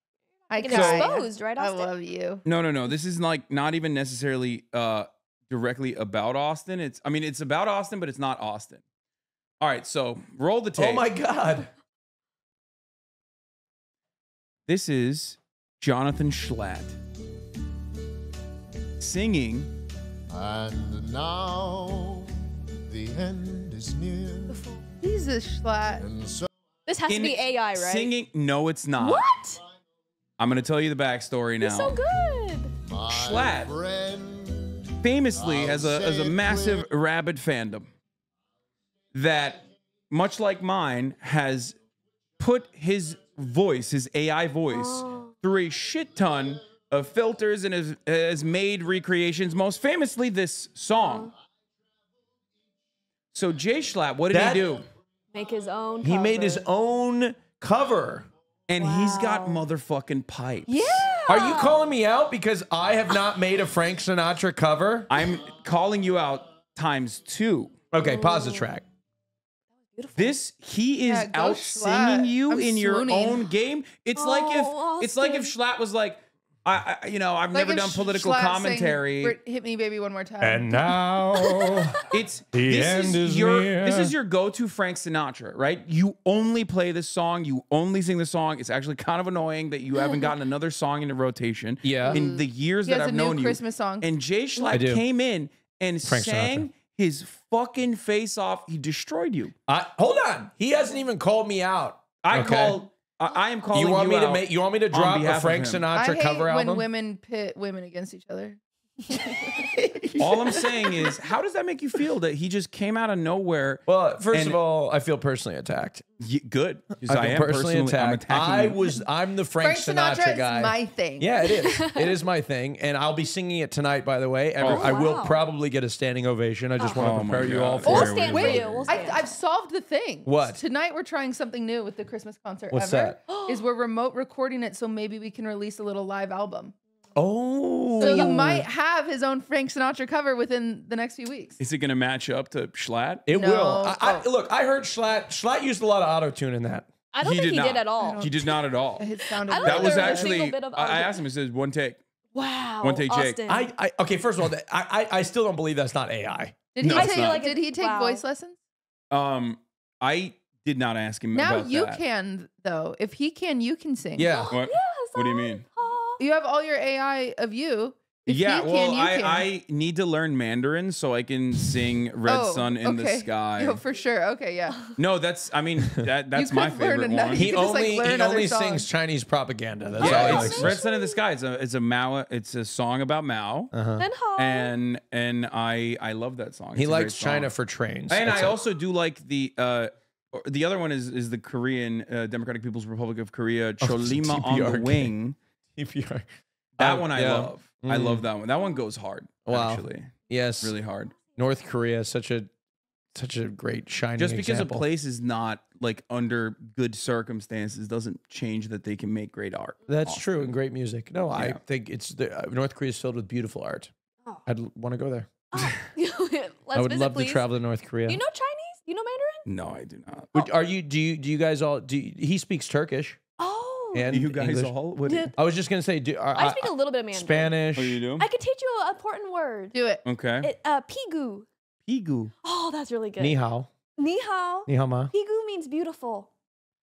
I Getting cry. exposed, right, I Austin? love you. no, no, no. This is like not even necessarily uh, directly about Austin. It's I mean it's about Austin, but it's not Austin. All right. So roll the tape. Oh my God! This is Jonathan Schlatt singing. And now the end is near, Jesus, Schlatt. and so This has to in be A I, right? Singing. No, it's not. What? I'm going to tell you the backstory now. He's so good. my Schlatt. friend, Famously I'll has a, has say a it massive rabid fandom that, much like mine, has put his voice, his A I voice, Oh. through a shit ton of filters and has, has made recreations, most famously this song. So Jay Schlatt, what did That- he do? Make his own. He made his cover. own cover. And he's got Wow. motherfucking pipes. Yeah. Are you calling me out because I have not made a Frank Sinatra cover? I'm calling you out times two. Okay, pause the track. This he is Yeah, go out Schlatt. singing you I'm in your swooning. own game. It's like if Oh, it's like if Austin. Schlatt was like, I, I you know, I've Like never if done Sch- political Schlatt sang, commentary. "Brit- Hit me, baby, one more time. And now, It's The this end is, is your near. this is your go-to Frank Sinatra, right? You only play this song, you only sing the song. It's actually kind of annoying that you haven't gotten another song into rotation. Yeah. In the years he that has I've a new known you. Christmas song. And Jay I Schlatt do. came in and Frank sang Sinatra. his fucking face off. He destroyed you. I, hold on. He hasn't even called me out. I Okay. called. I, I am calling You you, want me to out make? You want me to on drop behalf a of Frank him. I Sinatra hate cover when album? women pit women against each other. All I'm saying is, how does that make you feel that he just came out of nowhere? Well, first And- of all, I feel personally attacked. Y- good, because I I feel am personally personally I'm attacked. attacking I you. was. I'm the Frank, Frank Sinatra, guy. is my thing. Yeah, it is. It is my thing, and I'll be singing it tonight. By the way, Every- Oh, I will wow. probably get a standing ovation. I just Oh want to my prepare you God. all We'll for We'll it. stand for Wait, you. We'll I, stand. I've solved the thing. What? Tonight we're trying something new with the Christmas concert What's ever. that? Is we're remote recording it so maybe we can release a little live album. Oh, So you might have his own Frank Sinatra cover within the next few weeks. Is it going to match up to Schlatt? It No. will. I, I, Oh. look, I heard Schlatt. Schlatt used a lot of auto tune in that. I don't He think did he did not. at all. He did not at all. It sounded I don't That think was there was a actually. single bit of I I audio. asked him. He says one take. Wow. One take, Jake. Austin. I, I okay. First of all, that- I, I, I still don't believe that's not A I. Did he No, it's take? not. Did he take Wow. voice lessons? Um, I did not ask him Now about you that. can though. If he can, you can sing. Yeah. What? Yes, What do you I- mean? oh. You have all your A I of you. If Yeah, he well, can, you I, can. I need to learn Mandarin so I can sing "Red Oh, Sun in the okay. Sky." No, for sure. Okay, yeah. No, that's. I mean, that that's my could learn favorite enough. one. You He could just, like, only learn he other only songs. sings Chinese propaganda. That's all Yeah, he it's likes. "Red Sun in the Sky." It's a it's a Mao. It's a song about Mao, Uh-huh. Then how? and and I I love that song. He It's a great likes China song. for trains. And That's I it. also do like the uh, or- the other one is is the Korean uh, Democratic People's Republic of Korea, Cholima on the D P R K. Wing. T P R. That Oh, one I yeah. love. I Mm. love that one. That one goes hard. Wow. Actually, Yes, really hard. North Korea, such a such a great shining. Just because example. a place is not like under good circumstances doesn't change that they can make great art. That's Awesome. true and great music. No, I Yeah. think it's the uh, North Korea is filled with beautiful art. Oh. I'd want to go there. Oh. Let's I would visit, love please. to travel to North Korea. You know Chinese? You know Mandarin? No, I do not. Would- Are you? Do you? Do you guys all? Do you, he speaks Turkish Oh. and you guys English? all? What Did- I was just gonna say. Do, are, I speak a little bit of Mandarin. Spanish. What do you do? I could teach you an important word. Do it. Okay. It, uh, pigu. Pigu. Oh, that's really good. Ni hao. Ni hao. Ni hao ma. Pigu means beautiful.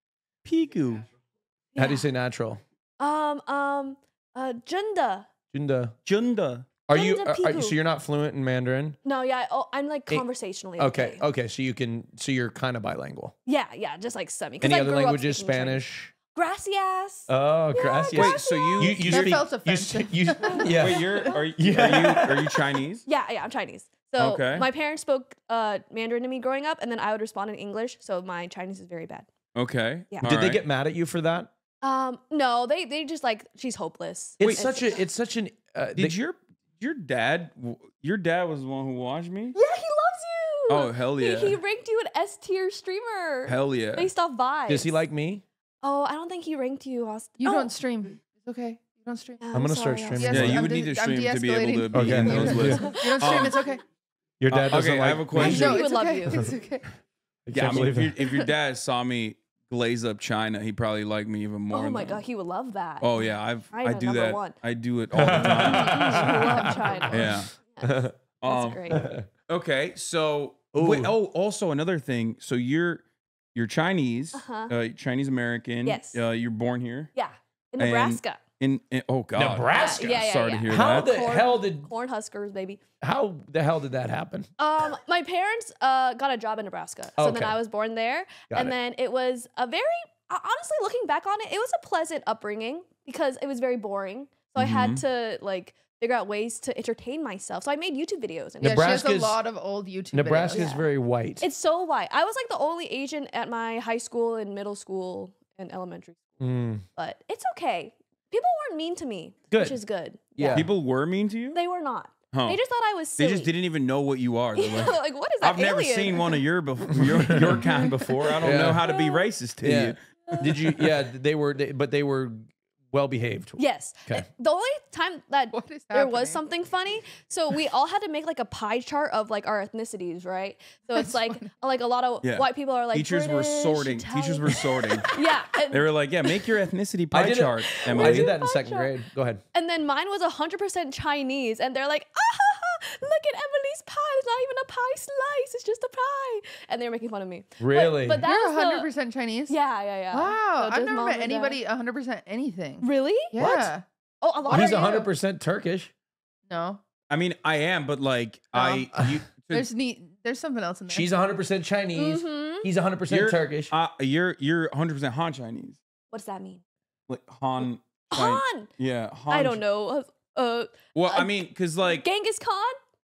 Pigu. How do you Yeah. say natural? Um, um, uh, Junda. Junda. Junda. Are you? Junda Are, are you? pigu. So you're not fluent in Mandarin? No, yeah, I- oh, I'm like Eh, conversationally. Okay. Okay. So you can. So you're kind of bilingual. Yeah, yeah, just like semi. 'cause Any I other grew up languages? speaking Chinese. Spanish. Gracias. Oh, gracias. Wait, so you you you That speak. felt you, offensive. s- you, yeah. Wait, you're are, you Yeah. are you are you Chinese? Yeah, yeah, I'm Chinese. So Okay. my parents spoke uh, Mandarin to me growing up, and then I would respond in English. So my Chinese is very bad. Okay. Yeah. All Did they right. get mad at you for that? Um, no, they they just like she's hopeless. It's Wait, such a. It's such an. Uh, Did they- your your dad your dad was the one who watched me? Yeah, he loves you. Oh, hell yeah. He, he ranked you an S tier streamer. Hell yeah. Based off vibes. Does he like me? Oh, I don't think he ranked you. Austin. You oh, don't stream. It's okay. You don't stream. yeah, I'm gonna sorry, start Austin. streaming. Yeah, Yes, you I'm would de- need to I'm stream to be able to de-escalating. be Okay. in those Yeah. lists. You don't stream. Um, It's okay. Your dad Uh, doesn't okay, like I have a me? question. sure No, he it's would love okay. you. It's okay. I Yeah, I can't mean, if, believe your, it. if your dad saw me glaze up China, he probably liked me even more. Oh my than- god, he would love that. Oh yeah, I've I China do number that. one. I do it all the time. I love China. yeah. That's Um, great. Okay, so Ooh. wait, oh, also another thing. So you're you're Chinese, Uh-huh. uh, Chinese American. Yes. Uh, you're born here Yeah, in And- Nebraska. in, in oh god, Nebraska? Yeah, yeah, Sorry yeah. to hear How that. the Corn- hell did Corn Huskers, baby. how the hell did that happen? Um, my parents uh got a job in Nebraska, so then Okay. I was born there, Got and it. then it was a very uh, honestly looking back on it, it was a pleasant upbringing because it was very boring. So I had Mm-hmm. to like figure out ways to entertain myself. So I made YouTube videos. And Yeah, she has a Nebraska's- lot of old YouTube. Nebraska is Yeah. very white. it's so white. I was like the only Asian at my high school and middle school and elementary school, Mm. but it's okay. People weren't mean to me, Good. which is good. Yeah. People were mean to you. They were not. Huh. They just thought I was They silly. just didn't even know what you are. They're Yeah, like, like, what is that I've never alien? seen one of your, bef- your your kind before. I don't Yeah. know how to be racist to Yeah. you. Did you? Yeah, they were, they, but they were well behaved. Yes. Okay. Uh, The only time that What is there was happening? something funny, so we all had to make like a pie chart of like our ethnicities, right? So it's like like a lot of Yeah. white people are like Teachers were British, sorting. Teachers Italian. were sorting. Yeah. And, They were like, yeah, make your ethnicity I pie did it- chart. I Emily. did that in Pie second chart. grade. Go ahead. and then mine was one hundred percent Chinese, and they're like, ah, ha, ha, look at Emily's pie. It's not even a pie slice. It's just a pie. And they were making fun of me. But- Really? But, that You're was the- one hundred percent Chinese. Yeah, yeah, yeah. Wow, So I've just never mom met and dad. anybody one hundred percent anything. Really? Yeah. Oh, a lot What He's are of you? one hundred percent Turkish. No. I mean, I am, but like, I you, There's neat. There's something else in there. She's one hundred percent Chinese. Mhm. He's one hundred percent you're Turkish. Uh, you're you're one hundred percent Han Chinese. What does that mean? Like Han. Chi- Han. Yeah. Han I don't know. Uh, uh, Well, I Uh, mean, because like Genghis Khan.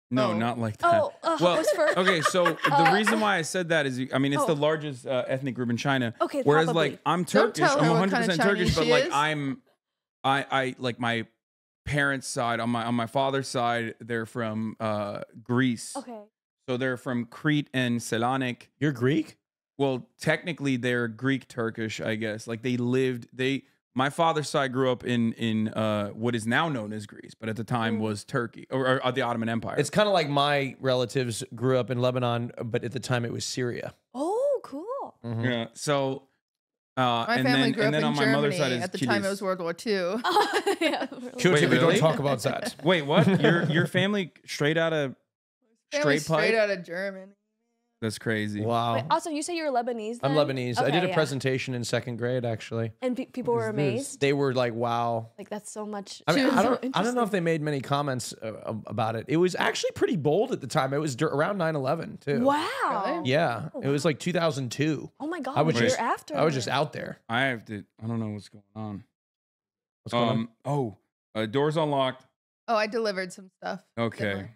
No, Oh. not like that. Oh, uh, well, was for okay. So the Uh, reason why I said that is, I mean, it's Oh. the largest uh, ethnic group in China. Okay, Whereas, probably. like, I'm Don't Turkish. tell I'm her what 100 kind of percent Turkish, Chinese but she like, is. I'm, I, I like my parents' side on my on my father's side. They're from uh, Greece. okay. So they're from Crete and Salonik. You're Greek? Well, technically, they're Greek Turkish, I guess. Like they lived. They my father's side grew up in in uh, what is now known as Greece, but at the time Mm. was Turkey or, or the Ottoman Empire. It's kind of like my relatives grew up in Lebanon, but at the time it was Syria. Oh, cool. Mhm. yeah. So. Uh, My and family then, grew and up then in on my Germany. mother's side is At the time, it Kilis. was World War Two. yeah, Q really. T, Wait, we don't really? talk about that. Wait, what? Your your family straight out of Family straight pipe? straight out of Germany. That's crazy. Wow. Wait, also, you say you're Lebanese. I'm then? Lebanese. I Okay, did a yeah. presentation in second grade, actually. and pe- people were is this? amazed. They were like, wow. Like that's so much. I mean, so I don't, I don't know interesting. if they made many comments uh, about it. It was actually pretty bold at the time. It was dur- around nine eleven, too. Wow. Really? Yeah. It was like two thousand two. Oh my god. I was the year just- after. I was just out there. I have to. I don't know what's going on. What's going on? Um. Oh, uh, doors unlocked. Oh, I delivered some stuff. Okay. Similar.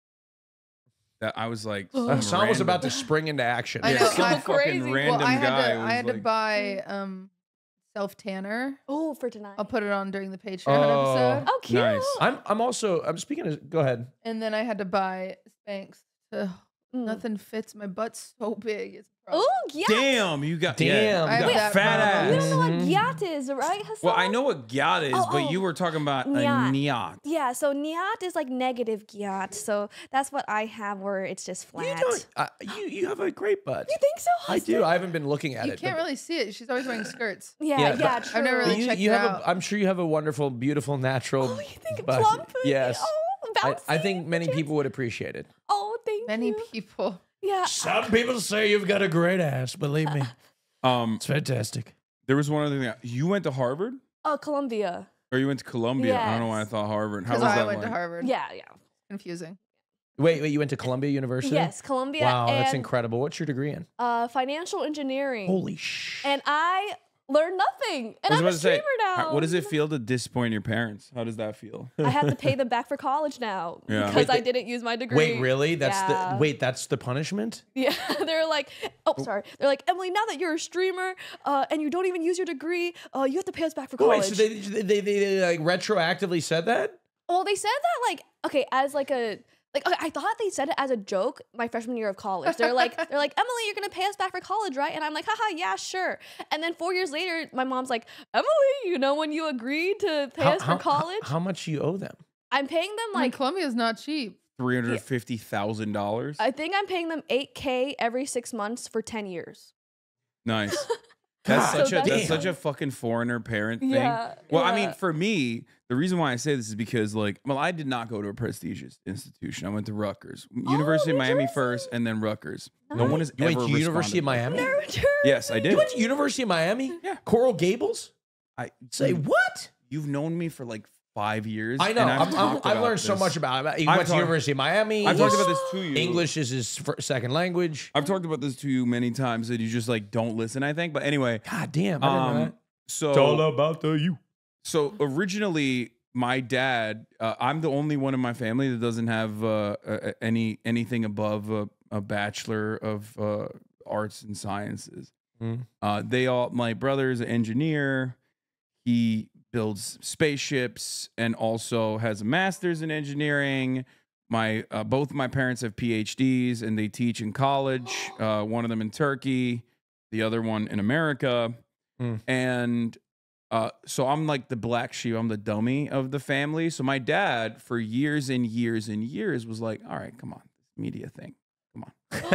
That I was like. Uh, Uh, some Sean was random- about to spring into action. I Yeah, know, some I- fucking Crazy. random Well, I had guy. to. was I had to like- buy um, self tanner. Oh, for tonight. I'll put it on during the Patreon Oh. episode. Oh, cute. Nice. I'm, I'm also, I'm speaking of, go ahead. And then I had to buy Spanx. Ugh, Mm. nothing fits. My butt's so big. It's a problem. Oh, yeah. Damn, you got Damn. yeah, I you have got that fat problem. You don't know what Mhm. gyat is, right, Hassan? Well, I know what gyat is, Oh, but oh. you were talking about a Nyat. nyat. Yeah, so nyat is like negative gyat. So that's what I have where it's just You flat. don't, uh, you, you have a great butt. You think so? I do. I haven't been looking at You it. can't but- really see it. She's always wearing skirts. Yeah, Yeah, yeah, but- true. I've never But really you, checked you it have out. a, I'm sure you have a wonderful, beautiful, natural. Oh, you think butt. plump? Yes. Oh, I, bouncy. I think many people would appreciate it. Oh, thank Many you. people. Yeah. Some people say you've got a great ass. Believe me, Um, it's fantastic. there was one other thing. You went to Harvard, Oh, Columbia. or you went to Columbia? I don't know why I Yes. thought Harvard. How Because was I that went like? to Harvard. Yeah, yeah. Confusing. Wait, wait, you went to Columbia University? Yes, Columbia. Wow, and, that's incredible. What's your degree in? Uh, financial engineering. Holy sh! And I learned nothing. And I was I'm about a to say, streamer now. how- what does it feel to disappoint your parents? How does that feel? I have to pay them back for college now Yeah. because Wait, I didn't use my degree. Wait, really? That's Yeah. the wait. That's the punishment. Yeah, they're like, oh, sorry. They're like, Emily, now that you're a streamer uh, and you don't even use your degree, uh, you have to pay us back for college. Wait, so they, they, they, they like retroactively said that? Well, they said that like, okay, as like a like okay, I thought they said it as a joke my freshman year of college. They're like, they're like, Emily, you're gonna pay us back for college, right? And I'm like, haha, yeah, sure. And then four years later, my mom's like, Emily, you know when you agreed to pay us for college, How, much you owe them? I'm paying them Like like Columbia's not cheap. Three hundred fifty thousand dollars. I think I'm paying them eight K every six months for ten years. Nice. That's God such a that's damn. such a fucking foreigner parent thing. Yeah, Well, I yeah. mean, for me, the reason why I say this is because, like, well, I did not go to a prestigious institution. I went to Rutgers, University of New Miami Jersey. first, and then Rutgers. No one has You went ever to University of responded. Miami? Yes, I did. You went to University of Miami? Yeah. Coral Gables? I Say dude, what? You've known me for like five years. I know. and I've, I'm, I'm, talked I've about learned so this. much about it. He I've went to talked- University of Miami. I've talked He's- about this to you. English is his fir- second language. I've talked about this to you many times that you just like don't listen. I think, but anyway, God damn. I didn't know um, that. so about the you. So originally, my dad, uh, I'm the only one in my family that doesn't have uh, uh, any anything above a, a bachelor of uh, arts and sciences. Mm. Uh, they all, my brother's an engineer. He builds spaceships and also has a master's in engineering. My uh, both my parents have P H Ds and they teach in college. Uh, one of them in Turkey, the other one in America. Mm. And uh, so I'm like the black sheep. I'm the dummy of the family. So my dad, for years and years and years, was like, "All right, come on, this media thing, come on."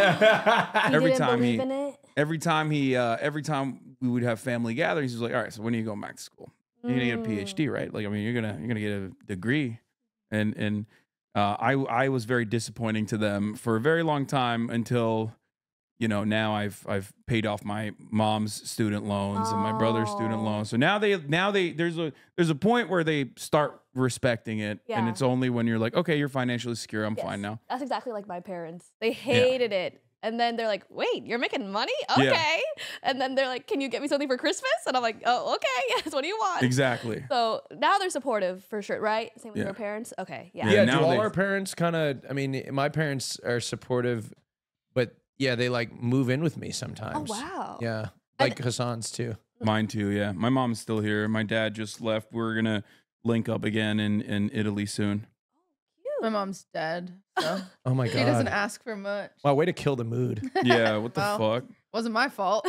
You Every didn't time he- believe in it? Every time he, uh, every time we would have family gatherings, he was like, "All right, so when are you going back to school? You're gonna get a Mm. PhD, right? Like, I mean, you're gonna you're gonna get a degree." And and uh, I I was very disappointing to them for a very long time until, you know, now I've I've paid off my mom's student loans and my brother's student Oh. loans. So now they now they there's a there's a point where they start respecting it, and Yeah. it's only when you're like, okay, you're financially secure, I'm Yes. fine now. That's exactly like my parents. They hated it. And then they're like, wait, you're making money? Okay. Yeah. And then they're like, can you get me something for Christmas? And I'm like, oh, okay. Yes. What do you want? Exactly. So now they're supportive for sure, right? Same with Yeah. your parents? Okay. Yeah. Yeah, Yeah, now do all they- our parents kind of, I mean, my parents are supportive, but yeah, they like move in with me Oh, sometimes. wow. Yeah. Like Hassan's too. Mine too, yeah. My mom's still here. My dad just left. We're going to link up again in, in Italy soon. My mom's dead, so Oh my God. she doesn't ask for much. Wow, way to kill the mood. Yeah, what the Well, fuck? Wasn't my fault.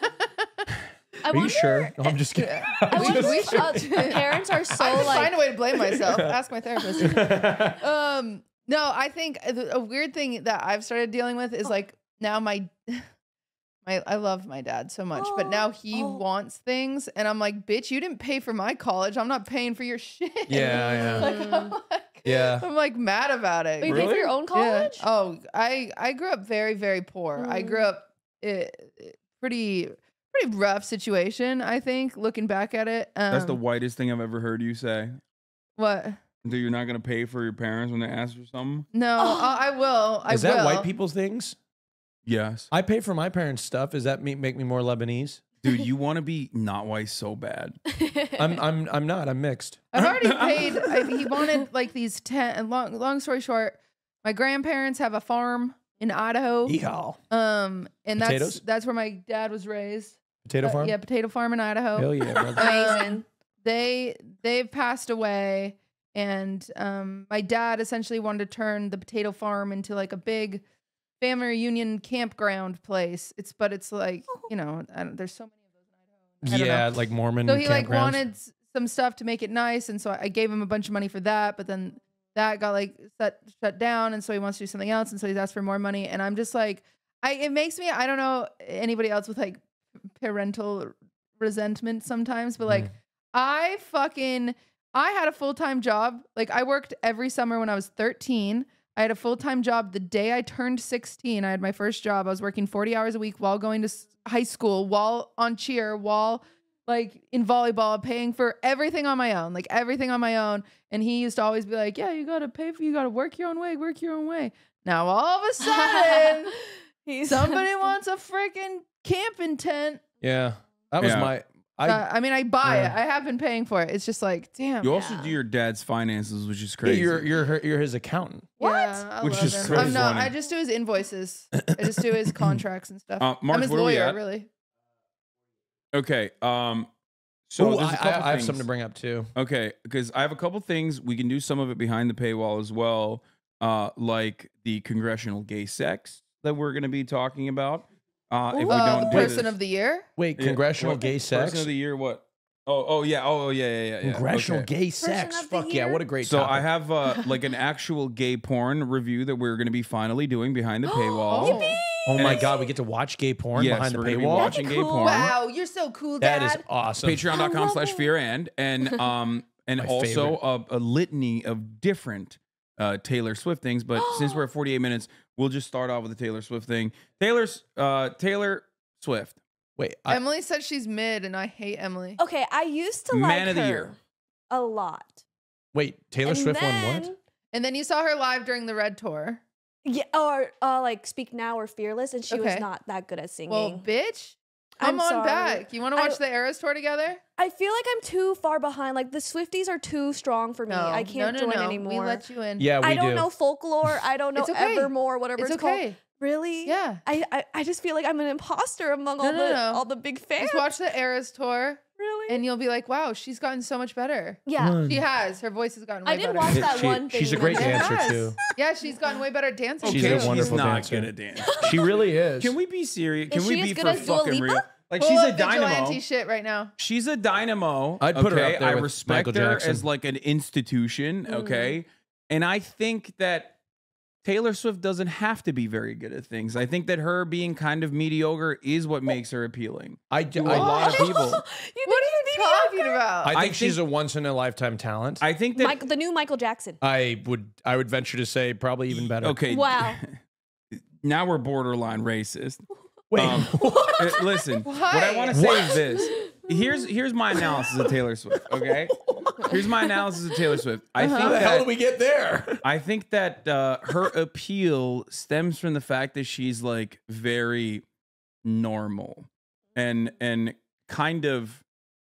I Are you wonder, sure? No, I'm just kidding. I I'm wonder just- if uh, parents are so I just like, find a way to blame myself. Ask my therapist. um, no, I think a a weird thing that I've started dealing with is like now my, my I love my dad so much, but now he Oh. wants things, and I'm like, bitch, you didn't pay for my college. I'm not paying for your shit. Yeah, yeah. Like, I'm like, Yeah. I'm like mad about it. But you pay for Really? your own college? Yeah. Oh, I I grew up very very poor. I grew up uh, pretty pretty rough situation. I think looking back at it. Um, That's the whitest thing I've ever heard you say. what? That you're not going to pay for your parents when they ask for something? No, I, I will. I Is that will. white people's things? Yes. I pay for my parents' stuff. Does that me, make me more Lebanese? Dude, you want to be not white so bad. I'm I'm I'm not. I'm mixed. I've already paid. I, he wanted like these ten. And long long story short, my grandparents have a farm in Idaho. Yeehaw. Um, and that's Potatoes? that's where my dad was raised. Potato Uh, farm? yeah, potato farm in Idaho. Hell yeah, brother. Amazing. They they've passed away, and um, my dad essentially wanted to turn the potato farm into like a big family reunion campground place. It's but it's like you know I don't, there's so many of those in Idaho. I don't Yeah, know. like Mormon So he like campgrounds. wanted s- some stuff to make it nice, and so I gave him a bunch of money for that. But then that got like set, shut down, and so he wants to do something else, and so he's asked for more money. And I'm just like, I it makes me I don't know anybody else with like parental resentment sometimes, but like I fucking I had a full time job. Like I worked every summer when I was thirteen. I had a full time job the day I turned sixteen. I had my first job. I was working forty hours a week while going to s- high school, while on cheer, while like in volleyball, paying for everything on my own, like everything on my own. And he used to always be like, yeah, you got to pay for, you got to work your own way, work your own way. Now all of a sudden, He's somebody wants a freaking camping tent. Yeah. That was Yeah. my I Uh, I mean, I buy it. Yeah. I have been paying for it. It's just like, damn. You also Yeah. do your dad's finances, which is yeah, crazy. you're you're her, you're his accountant. Yeah, I Which love is him. so I'm not. funny. I just do his invoices. I just do his contracts and stuff. Uh, Mark, I'm his where are we lawyer, at? really. Okay. Um. So Ooh, there's I, a couple I, I have things. something to bring up too. Okay, because I have a couple things. We can do some of it behind the paywall as well, uh, like the congressional gay sex that we're going to be talking about. Uh, if we Uh, don't the do person this. of the year. Wait, Yeah, congressional what? gay sex? Person of the year, what? Oh, oh yeah, oh, oh yeah, yeah, yeah. yeah. Congressional Okay. gay sex. of the Fuck yeah, year? what a great So topic. I have uh, like an actual gay porn review that we're going to be finally doing behind the paywall. Oh my And- god, we get to watch gay porn Yes, behind the we're gonna be paywall. watching gay cool. porn. Wow, you're so cool, That Dad. is awesome. Patreon.com slash fear and and um and My also a, a litany of different uh, Taylor Swift things. But since we're at forty-eight minutes, we'll just start off with the Taylor Swift thing. Taylor's uh Taylor Swift. Wait, I, Emily said she's mid, and I hate Emily. Okay, I used to Man like of the her year. a lot. wait, Taylor And Swift won then- what? And then you saw her live during the Red Tour. Yeah, or uh, like Speak Now or Fearless, and she was Okay. not that good at singing. Well, bitch, come I'm on sorry. back. You want to I- watch the Eras Tour together? I feel like I'm too far behind. Like the Swifties are too strong for me. No, I can't no, no, join no. anymore. We let you in. Yeah, we I don't do. know folklore. I don't know It's okay. Evermore, whatever it's it's, okay. called. Really? Yeah. I, I I just feel like I'm an imposter among No, all no, the no. all the big fans. Just watch the Eras Tour, Really? and you'll be like, wow, she's gotten so much better. yeah. She has. Her voice has gotten way I did better. watch that She- one thing. she's a you great mentioned. It dancer has. too. Yeah, she's gotten way better at dancing. She's too. a wonderful she's not dancer. good at dance. She really is. Can we be serious? Can Is we she as be good for as Dua fucking Lipa? real? Like Full she's a of vigilante dynamo. shit right now. She's a dynamo. I'd put her okay? up there I with respect Michael her Jackson. as like an institution. Mm. Okay, and I think that Taylor Swift doesn't have to be very good at things. I think that her being kind of mediocre is what makes her appealing I, to I, a lot of people. You What are think you she's talking mediocre? about? I think I she's think- a once in a lifetime talent. I, I think that Michael, the new Michael Jackson. would I would venture to say probably even better. okay. Wow. Now we're borderline racist. Wait. Um, uh, listen, what I want to say is this. Here's here's my analysis of Taylor Swift. Okay, here's my analysis of Taylor Swift. I Uh-huh. think How the hell that did we get there? I think that uh, her appeal stems from the fact that she's like very normal and and kind of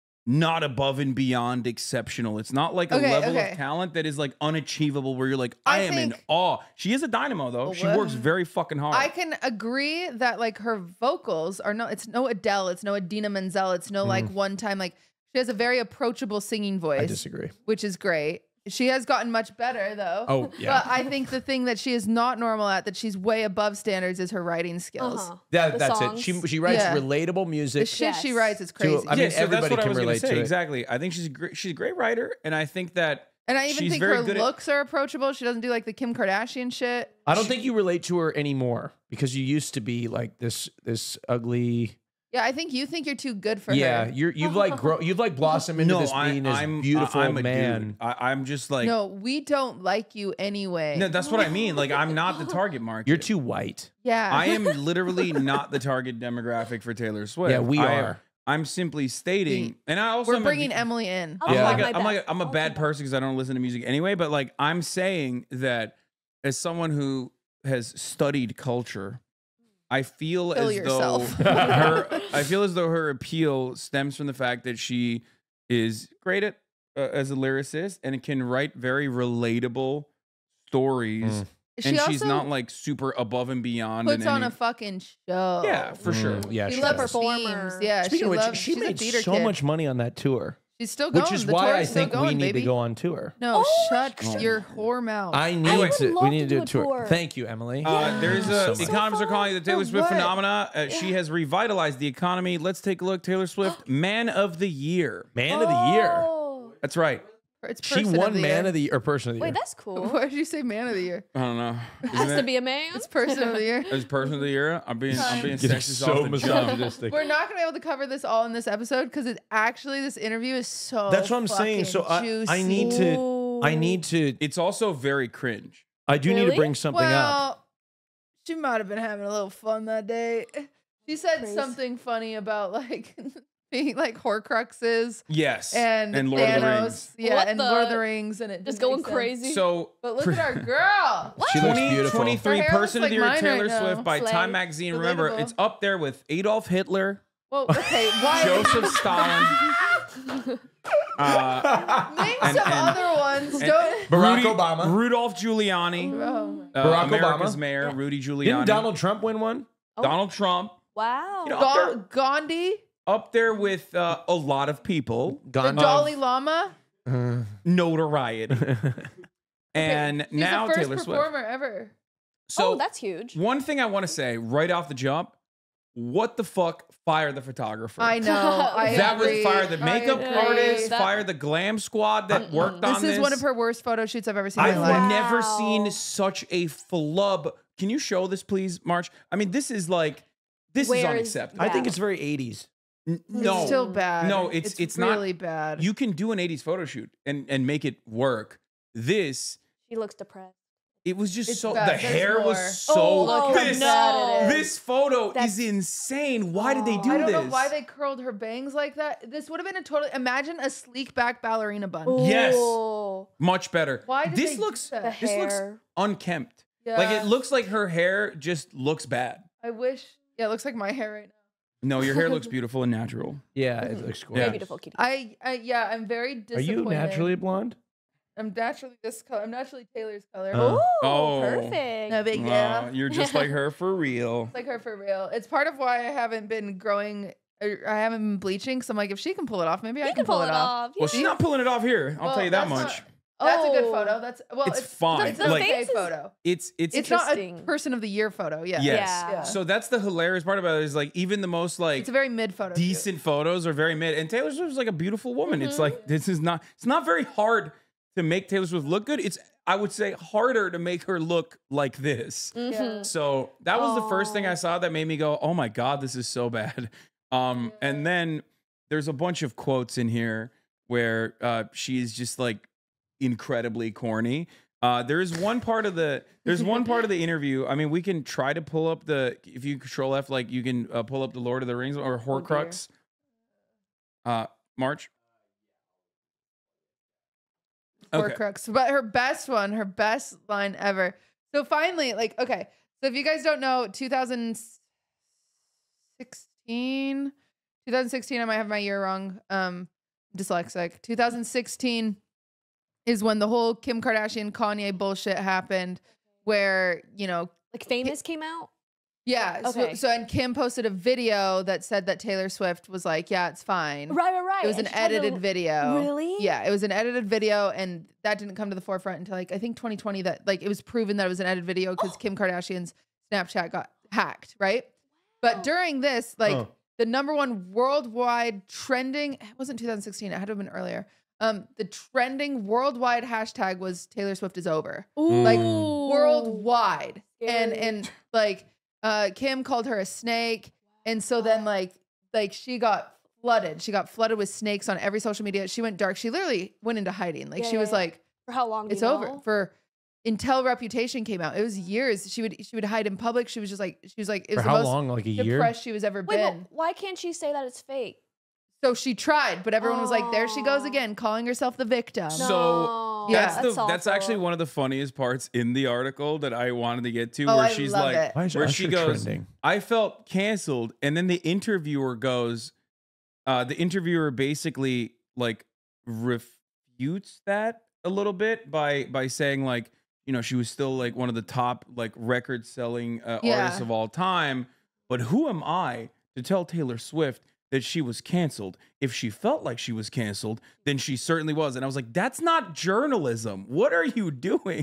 not above and beyond exceptional. It's not like a Okay, level okay. of talent that is like unachievable where you're like, I, I am in think- awe. She is a dynamo though. She Well, works very fucking hard. I can agree that like her vocals are no, it's no Adele, it's no Adina Menzel, it's no like one time like she has a very approachable singing voice. I disagree. Which is great. She has gotten much better though. Oh, yeah. But I think the thing that she is not normal at, that she's way above standards, is her writing skills. Uh-huh. That, The that's songs. it. She she writes Yeah. relatable The music. shit she Yes. writes is To- crazy. I mean, yeah, so everybody that's what I can was gonna relate say. to it. Exactly. I think she's a great, she's a great writer, and I think that and I even she's think very her good at- looks are approachable. She doesn't do like the Kim Kardashian shit. I don't think you relate to her anymore because you used to be like this this ugly. Yeah, I think you think you're too good for Yeah, her. you're you've like grow you've like blossomed into no, this I, being this I'm beautiful I'm a man. Dude. I, I'm just like No, we don't like you anyway. no, that's what I mean. Like I'm not the target market. You're too white. yeah. I am literally not the target demographic for Taylor Swift. Yeah, we I- are. I'm simply stating, and I also We're am a- bringing Emily in. I'll I'm Yeah. try like my a, I'm like best. a, I'm a I'll bad try my person because I don't listen to music anyway. But like I'm saying that as someone who has studied culture, I feel Kill as yourself. though her I feel as though her appeal stems from the fact that she is great at uh, as a lyricist and can write very relatable stories. Mm. She And also she's not like super above and beyond. puts in on any, a fucking show. yeah, for sure. Mm, yeah, She she loves does. performer. themes. Yeah, Speaking she of which, loves. she she's a made theater so kid. much money on that tour, She's still going. which is the why tour I is still think going, we need baby. to go on tour. No, Oh, shut Oh. your whore mouth. I need would to. love We need to to do a do a tour. tour. Thank you, Emily. Uh, there's Thank you a so much. economists are calling it the Taylor For Swift what? phenomena. Uh, She has revitalized the economy. Let's take a look. Taylor Swift, Man of the Year. Man of the year. Oh. That's right. It's She person won of the Man year. of the Year or Person of the Year. Wait, that's cool. Why did you say man of the year? I don't know. Has to be a man. It's person of the year. As person of the year, I'm being I'm being Getting sexist so off the jump. misogynistic. We're not gonna be able to cover this all in this episode because it actually this interview is so. That's what I'm saying. So I, juicy. I need to. I need to. It's also very cringe. I do need to Really? bring something well, up. she might have been having a little fun that day. She said Crazy. something funny about like being like Horcruxes Yes. and, Lord of the Thanos, Rings. yeah, What and the- Lord of the Rings, and it Just didn't going make sense. crazy. So But look at our girl. She looks twenty beautiful. twenty-three Her hair Person looks of the like Year mine Taylor right now. Swift by Slay. Time Magazine. Remember, Relatable. it's up there with Adolf Hitler, Well, okay, why? Joseph Stalin, uh, Name and- some and- other ones. and- Don't. Barack Rudy- Obama. Rudolph Giuliani, Oh. uh, Barack America's Obama. mayor, Rudy Giuliani. Didn't Donald Trump win one? Donald Trump. Wow. You know, up there, Ga- Gandhi, up there with uh, a lot of people, the Gandhi. Dalai Lama. notoriety, and She's now the first Taylor Swift. performer ever. So oh, that's huge. one thing I want to say right off the jump: what the fuck? Fire the photographer. I know. I that was agree. fire the I makeup agree. artist, That- fire the glam squad that worked on This this. is one of her worst photo shoots I've ever seen I've in my life. never Wow. seen such a flub. Can you show this, please, March? I mean, this is like, this is Where is- unacceptable. I think Yeah. it's very eighties. N- It's no, still bad. No, it's it's, not. really bad. You can do an eighties photo shoot and and make it work. This, She looks depressed. it was just It's so. bad. The There's hair more. was so. Oh, look how this, bad it is. this photo That's- is insane. Why did they do I don't this? know why they curled her bangs like that. This would have been a totally imagine a sleek back ballerina bun. Yes. Ooh. Much better. Why did this they do looks that? The this looks hair. unkempt. Yeah. Like it looks like her hair just looks bad. I wish. Yeah, it looks like my hair right now. No, your hair looks beautiful and natural. Yeah, it looks Yeah. gorgeous. Very beautiful kitty. I, I yeah, I'm very Are disappointed. you naturally blonde? I'm naturally this color. I'm naturally Taylor's color. Uh, Ooh, Oh. perfect. No big deal. Uh, you're just like her for real. Like her for real. It's part of why I haven't been growing. Or I haven't been bleaching. Because I'm like, if she can pull it off, maybe I You can, pull, it off. Well, she's not pulling it off here. I'll Well, tell you that that's much. not- That's a good Oh. photo. That's well, It's it's, fine. It's a Like- okay face is- photo. It's it's It's not a interesting. person of the year photo. Yeah. yes. Yeah. So that's the hilarious part about it is like even the most like It's a very mid photo. shoot. decent photos are very mid. And Taylor Swift is like a beautiful woman. It's Mm-hmm. like this is not. It's not very hard to make Taylor Swift look good. It's I would say harder to make her look like this. Mhm. So that was the first thing Oh. I saw that made me go, "Oh my god, this is so bad." Um, and then there's a bunch of quotes in here where uh, she's just like incredibly corny. Uh, there's one part of the there's one part of the interview. I mean, we can try to pull up the if you control F, like you can uh, pull up the Lord of the Rings or Horcrux. Uh, March. poor Okay. crooks. But her best one, her best line ever. So finally, like, okay. So if you guys don't know, two thousand sixteen, two thousand sixteen, I might have my year wrong. Um, dyslexic. two thousand sixteen is when the whole Kim Kardashian Kanye bullshit happened, where, you know, Like Famous came out. yeah. Okay. So, so and Kim posted a video that said that Taylor Swift was like, yeah, it's fine. Right, right, right. It was And an she tried to- edited video. Really? Yeah, it was an edited video, and that didn't come to the forefront until like I think twenty twenty. That like it was proven that it was an edited video because Kim Kardashian's Snapchat got hacked, right? But during this, like Huh. the number one worldwide trending, it wasn't two thousand sixteen. It had to have been earlier. Um, the trending worldwide hashtag was Taylor Swift is over, like worldwide, and Scary. and like uh, Kim called her a snake, and so then like like she got flooded. She got flooded with snakes on every social media. She went dark. She literally went into hiding. Like Yeah, she was yeah, yeah. like, For how long? do it's you over know? for until Reputation came out. It was years. She would she would hide in public. She was just like she was like it For was how the most long? Like a year? depressed she was ever Wait, been. but why can't she say that it's fake? So she tried, but everyone was like, there she goes Aw. again, calling herself the victim. So No, that's Yeah. the that's awful. actually one of the funniest parts in the article that I wanted to get to, Oh, where I she's love like, it. Why is where Usher she goes, trending? I felt canceled, and then the interviewer goes, uh, the interviewer basically like refutes that a little bit by by saying like, you know, she was still like one of the top like record selling uh, Yeah. artists of all time, but who am I to tell Taylor Swift that she was canceled? If she felt like she was canceled, then she certainly was. And I was like, that's not journalism. What are you doing?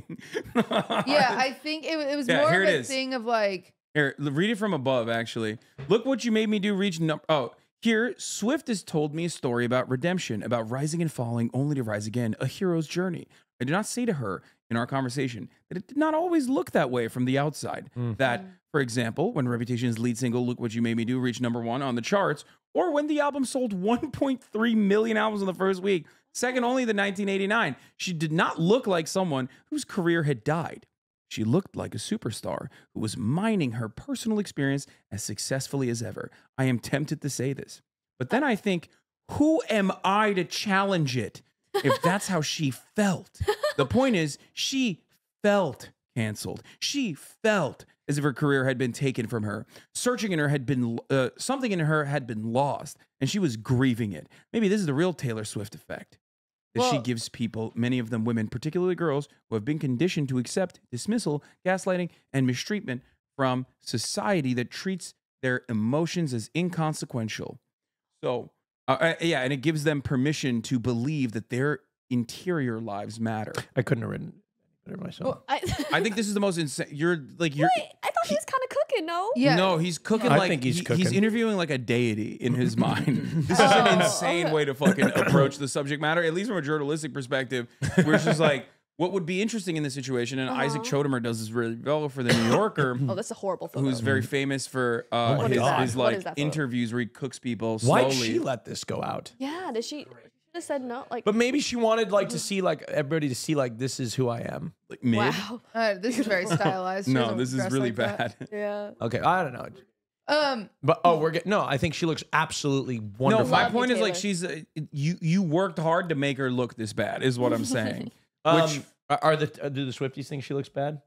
Yeah, I think it, it was Yeah, more here of it a is. thing of like, Here, l- read it from above, actually. Look what you made me do, reach number. Oh, here, Swift has told me a story about redemption, about rising and falling only to rise again, a hero's journey. I did not say to her in our conversation that it did not always look that way from the outside. That, for example, when Reputation's lead single, Look What You Made Me Do, reached number one on the charts, or when the album sold one point three million albums in the first week, second only to nineteen eighty-nine, she did not look like someone whose career had died. She looked like a superstar who was mining her personal experience as successfully as ever. I am tempted to say this, but then I think, who am I to challenge it if that's how she felt? The point is, she felt canceled. She felt as if her career had been taken from her. Searching in her had been, uh, something in her had been lost, and she was grieving it. Maybe this is the real Taylor Swift effect. That she Well- gives people, many of them women, particularly girls, who have been conditioned to accept dismissal, gaslighting, and mistreatment from society that treats their emotions as inconsequential. So, uh, uh, yeah, and it gives them permission to believe that their interior lives matter. I couldn't have written it better myself. I, I think this is the most insane. You're like, you're. Wait, I thought he was kind of cooking. No. yeah. No, he's cooking I like think he's he- cooking. he's interviewing like a deity in his mind. This is Oh, an insane okay. way to fucking approach the subject matter, at least from a journalistic perspective, where it's just like, what would be interesting in this situation, and Isaac Uh-huh. Chodemer does this really well for the New Yorker, Oh, that's a horrible photo. who's very famous for uh, Oh my his, God. his What like is that photo? interviews where he cooks people slowly. Why'd she let this go out? Yeah. Did she? She just said no. Like. But maybe she wanted like to see like everybody to see like this is who I am. Like, mid? Wow. Uh, this is very stylized. She No, doesn't this is dress really like that. bad. Yeah. Okay, I don't know. Um, But oh, we're getting no. I think she looks absolutely No, wonderful. my Love you, point is like Taylor. she's uh, you. You worked hard to make her look this bad, is what I'm saying. Um, Which are are the uh, do the Swifties think she looks bad?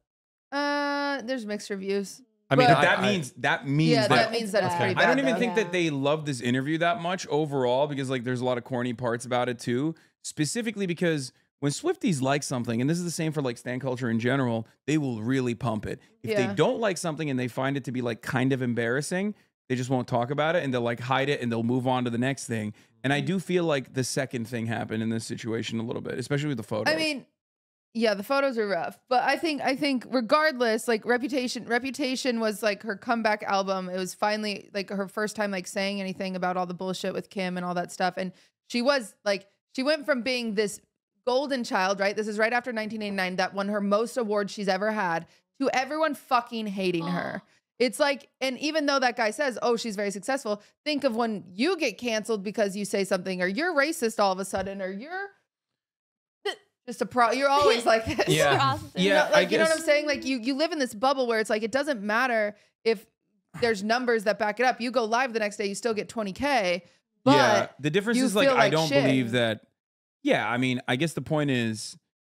uh, there's mixed reviews. I mean, But- but I- that I- means that means Yeah, that that means that it's Okay. pretty I bad. don't even though. think Yeah. that they love this interview that much overall because like there's a lot of corny parts about it too. Specifically because when Swifties like something, and this is the same for like stan culture in general, they will really pump it. If Yeah. they don't like something and they find it to be like kind of embarrassing, they just won't talk about it and they'll like hide it and they'll move on to the next thing. And I do feel like the second thing happened in this situation a little bit, especially with the photos. I mean, yeah, the photos are rough, but I think I think regardless, like Reputation, Reputation was like her comeback album. It was finally like her first time like saying anything about all the bullshit with Kim and all that stuff. And she was like, she went from being this golden child, right? This is right after nineteen eighty-nine that won her most awards she's ever had, to everyone fucking hating her. It's like, and even though that guy says, oh, she's very successful, think of when you get canceled because you say something, or you're racist all of a sudden, or you're just a pro. You're always like this. Yeah. You're awesome. Yeah, You know, like, I you know what guess- I'm saying? Like you, you live in this bubble where it's like, it doesn't matter if there's numbers that back it up. You go live the next day, you still get twenty K. But yeah, the difference you is like feel I like don't shit. believe that. Yeah, I mean, I guess the point is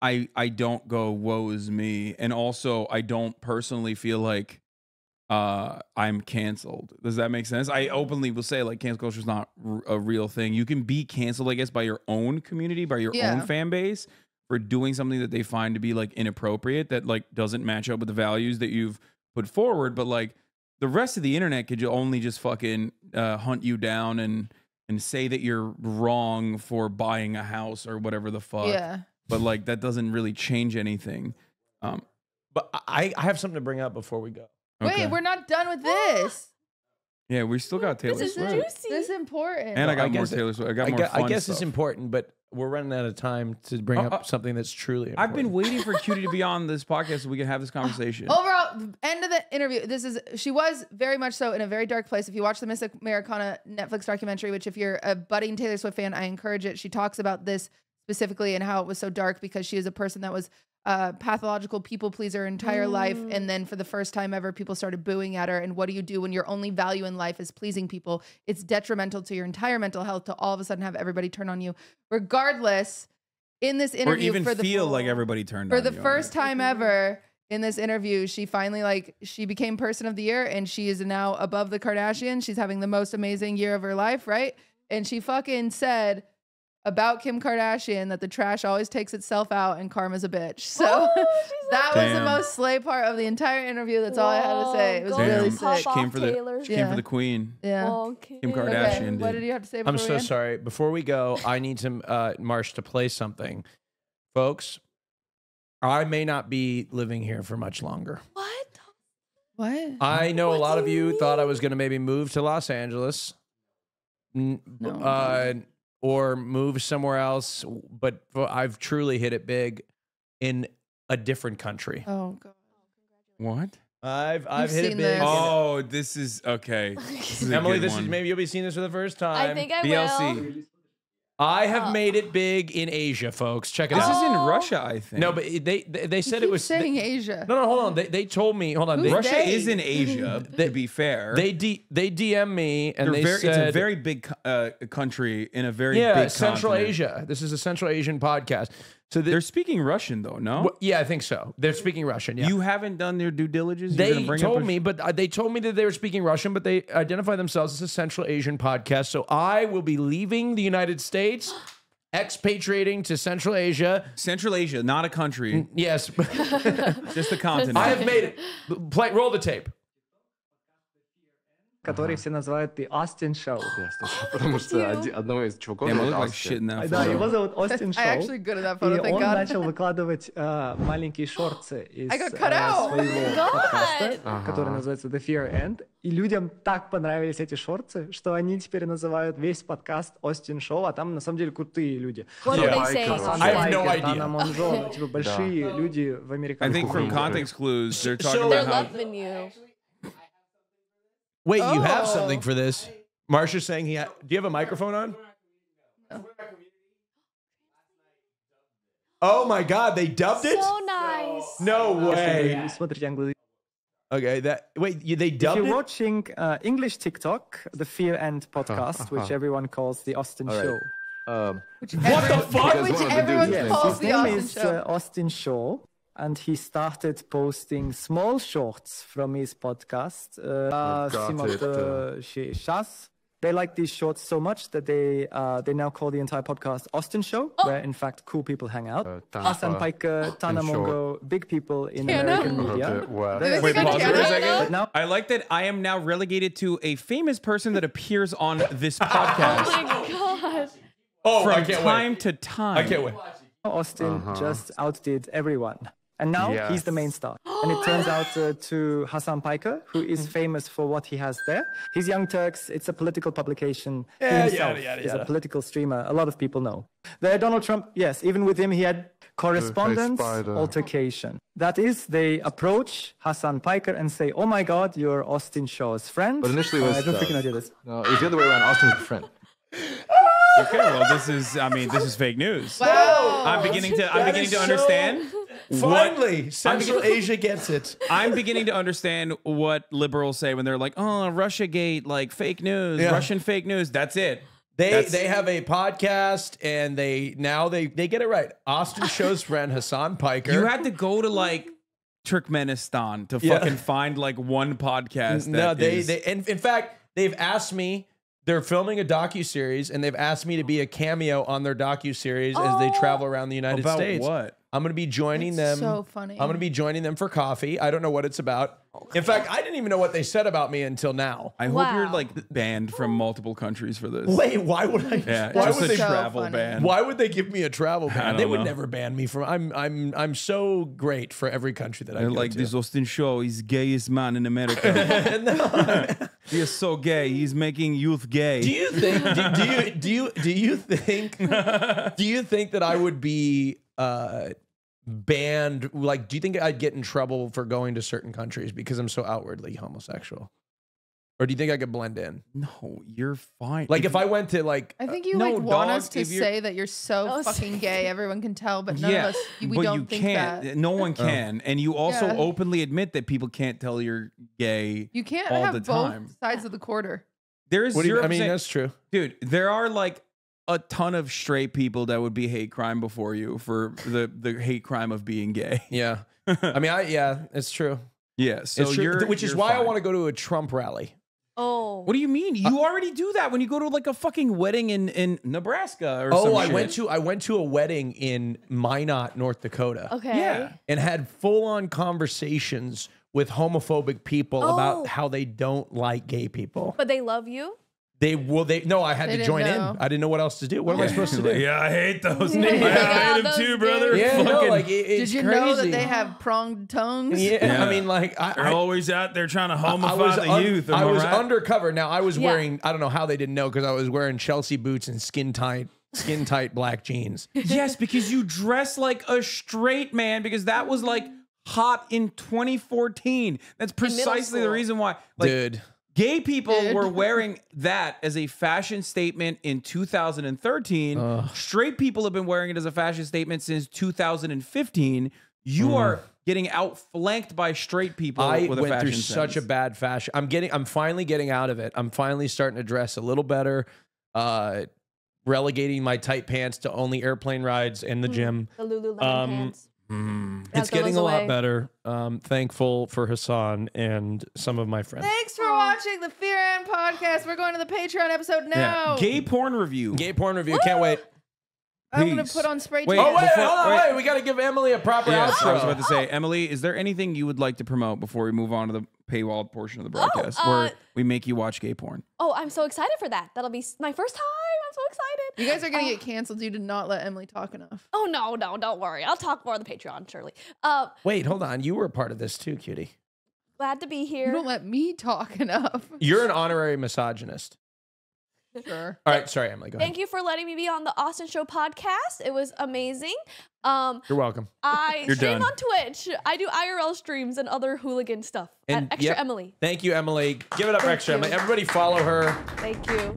I I don't go woe is me, and also I don't personally feel like uh, I'm canceled. Does that make sense? I openly will say like cancel culture is not r- a real thing. You can be canceled, I guess, by your own community, by your Yeah. own fan base for doing something that they find to be like inappropriate, that like doesn't match up with the values that you've put forward. But like the rest of the internet could only just fucking uh, hunt you down and and say that you're wrong for buying a house or whatever the fuck. Yeah. But like that doesn't really change anything. Um, But I, I have something to bring up before we go. okay. Wait, we're not done with this. yeah, we still got Taylor This is Swift. juicy. This is important. And I got I more guess it- Taylor Swift. I got I, more guess, fun I guess stuff. it's important, but we're running out of time to bring Uh, up uh, something that's truly important. I've been waiting for Cutie to be on this podcast so we can have this conversation. Overall, end of the interview. This is she was very much so in a very dark place. If you watch the Miss Americana Netflix documentary, which if you're a budding Taylor Swift fan, I encourage it. She talks about this specifically and how it was so dark because she is a person that was a pathological people pleaser her entire life, and then for the first time ever, people started booing at her. And what do you do when your only value in life is pleasing people? It's detrimental to your entire mental health to all of a sudden have everybody turn on you. Regardless, in this or interview, even for the feel like everybody turned for on the you. first time ever in this interview, she finally like she became person of the year, and she is now above the Kardashians. She's having the most amazing year of her life, right? And she fucking said about Kim Kardashian that the trash always takes itself out and karma's a bitch. So that was the Damn. most slay part of the entire interview. That's all I had to say. It was Whoa, really Damn, pop sick. she came off, for the Taylor. she came Yeah. for the queen. Yeah. Oh, Kim. Kim Okay. Kardashian What did. did you have to say? I'm before so we end? sorry. Before we go, I need to uh, Marsh to play something, folks. I may not be living here for much longer. What? What? I know a What lot do of you you thought I mean? was going to maybe move to Los Angeles, n- No. uh, or move somewhere else, but I've truly hit it big in a different country. Oh god. What? I've I've hit seen it big. this. Oh, this is okay. This is a Emily, good this one. is maybe you'll be seeing this for the first time. I think I B L C. will. I have Oh. made it big in Asia, folks. Check it This out. is in Oh. Russia, I think. No, but it- they they, they You said keep it was saying they- Asia. no, no, hold on. They they told me. Hold on. Who's They, Russia they? is in Asia. to be fair, they D, they D M me and They're they very, said it's a very big co- uh, country in a very yeah big Central continent. Asia. This is a Central Asian podcast. So the, They're speaking Russian though. No, Wh- yeah, I think so. They're speaking Russian. Yeah. you haven't done your due diligence. You're They gonna bring up told a- me, but uh, they told me that they were speaking Russian, but they identify themselves as a Central Asian podcast. So I will be leaving the United States, expatriating to Central Asia. Central Asia, not a country, Yes, just a continent. I have made it. Play, roll the tape. который все называют The Austin Show. Потому что оди- одного из чуваков Damn, I зовут look like Austin. shit in that Да, photo. его зовут Austin I Show. actually good at that И photo, thank он God. начал выкладывать э, маленькие шорты из I got cut э, out. своего God. подкаста, Ага. который называется The Fear End. И людям так понравились эти шорты, что они теперь называют весь подкаст Austin Show, а там на самом деле крутые люди. What Yeah. do they say? Хасан I have no Пайкер, idea. Тана Монжо, типа большие люди в I американской think from кухне. context clues, they're talking So- They're about how loving you. Wait, you have Oh. something for this? Marsha's saying he. Ha- Do you have a microphone on? Oh my God! They dubbed it. So nice. No way. Вы смотрите английский. Okay, that wait. You, they If dubbed you're it. watching uh, English TikTok, the Fear End podcast, which everyone calls the Austin All right. Show. Um, What the fuck? Because Which one of the everyone dudes- Yes, calls his the name Austin is Show. uh, Austin Shaw, and he started posting small shorts from his podcast. Uh, got Simon it, de chez Chas. They like these shorts so much that they uh, they now call the entire podcast Austin Show, where in fact cool people hang out. Uh, Tampa, Hassan Piker, Tana in short. Mongo, big people in Tana? American media. Okay, well, They're- Wait, Is that pause for a Tana? second. But now I like that I am now relegated to a famous person that appears on this Oh podcast my God. Oh, I from can't time wait. to time. I can't wait. Austin just outdid everyone. And now he's the Yes. main star. And it turns out uh, to Hassan Piker, who is famous for what he has there. He's Young Turks. It's a political publication. Yeah, he himself yada, yada, is yada. a political streamer. A lot of people know. There, Donald Trump, yes, even with him, he had correspondence spider. altercation. That is, they approach Hassan Piker and say, oh my God, you're Austin Shaw's friend. But initially it Uh, was I don't the- think you know did this. No, it's the other way around. Austin was the friend. Okay, well, this is, I mean, this is fake news. Wow. I'm beginning to, I'm That beginning is to so- understand. Finally, Central Asia gets it. I'm beginning to understand what liberals say when they're like, "Oh, Russiagate, like fake news, Yeah. Russian fake news." That's it. They That's- they have a podcast and they now they they get it right. Austin Show's friend Hassan Piker. You had to go to like Turkmenistan to Yeah. fucking find like one podcast. no, that they is- they in, in fact they've asked me. They're filming a docuseries and they've asked me to be a cameo on their docuseries as they travel around the United About States. what? I'm going to be joining them. so funny. I'm going to be joining them for coffee. I don't know what it's about. In fact, I didn't even know what they said about me until now. I hope Wow. you're like banned from multiple countries for this. Wait, why would I? Yeah, why just would a they? so travel funny. ban. Why would they give me a travel ban? don't They would know. never ban me from. I'm I'm I'm so great for every country that I They're go like to. this Austin Show. He's gayest man in America. No. He is so gay. He's making youth gay. Do you think? Do, do you do you do you think? Do you think that I would be uh, banned? Like, do you think I'd get in trouble for going to certain countries because I'm so outwardly homosexual? Or do you think I could blend in? No, you're fine. Like, if I went to like, I think you no, like want dog, us to if you're- say that you're so Oh, fucking say- gay, everyone can tell, but none yeah, of us we but don't you think can't. that. No one can, and you also Yeah. openly admit that people can't tell you're gay. You can't all have the both time. sides of the quarter. There is what do you, zero I mean, percent that's true. dude. There are like a ton of straight people that would be hate crime before you for the the hate crime of being gay. Yeah. I mean, I yeah, it's true. Yeah, so It's true. you're, Which is you're why I fine. want to go to a Trump rally. Oh. What do you mean? You already do that when you go to like a fucking wedding in in Nebraska or Oh, some I shit. went to I went to a wedding in Minot, North Dakota. Okay. Yeah. And had full on conversations with homophobic people Oh. about how they don't like gay people. But they love you. They will they no, I had They to didn't join know. in. I didn't know what else to do. What am I supposed to do? Yeah, I hate those. Yeah. I Yeah, hate them those too, gays. brother. Yeah, no, Fucking- like it, it's Did you crazy. know that they have pronged tongues? Yeah, Yeah. I mean, like I, They're I, always out there trying to I homify was the un- youth. Am I was right? undercover. Now I was Yeah. wearing. I don't know how they didn't know because I was wearing Chelsea boots and skin tight, skin tight black jeans. Yes, because you dress like a straight man because that was like hot in twenty fourteen. That's precisely the school. reason why. Like, Dude, gay people Dude. were wearing that as a fashion statement in two thousand thirteen. Straight people have been wearing it as a fashion statement since two thousand fifteen. You are getting outflanked by straight people I with a went fashion through such a sense. bad fashion. I'm getting. I'm finally getting out of it. I'm finally starting to dress a little better. Uh, relegating my tight pants to only airplane rides and the gym. The Lululemon Um, pants. Mm. That It's getting goes a lot away. better. Um, thankful for Hassan and some of my friends. Thanks for watching the Fear and podcast. We're going to the Patreon episode now. Yeah. Gay porn review. Gay porn review. Can't wait. I'm gonna Peace. put on spray Wait, tan. Oh wait, before- hold on, wait. wait. We got to give Emily a proper Yes, outro. I was about to say, Emily, is there anything you would like to promote before we move on to the paywall portion of the broadcast, uh, where we make you watch gay porn? Oh, I'm so excited for that. That'll be s- my first time. I'm so excited. You guys are gonna Oh. get canceled. You did not let Emily talk enough. Oh no, no, don't worry. I'll talk more on the Patreon, surely. Uh, Wait, hold on. You were a part of this too, cutie. glad to be You here. don't let me talk enough. You're an honorary misogynist. Sure. All right, sorry, Emily. Go ahead. Thank you for letting me be on the Austin Show podcast. It was amazing. Um, You're welcome. I You're stream done. on Twitch. I do I R L streams and other hooligan stuff. And at Extra yep. Emily. Thank you, Emily. Give it up, for Thank extra you. Emily. Everybody, follow her. Thank you.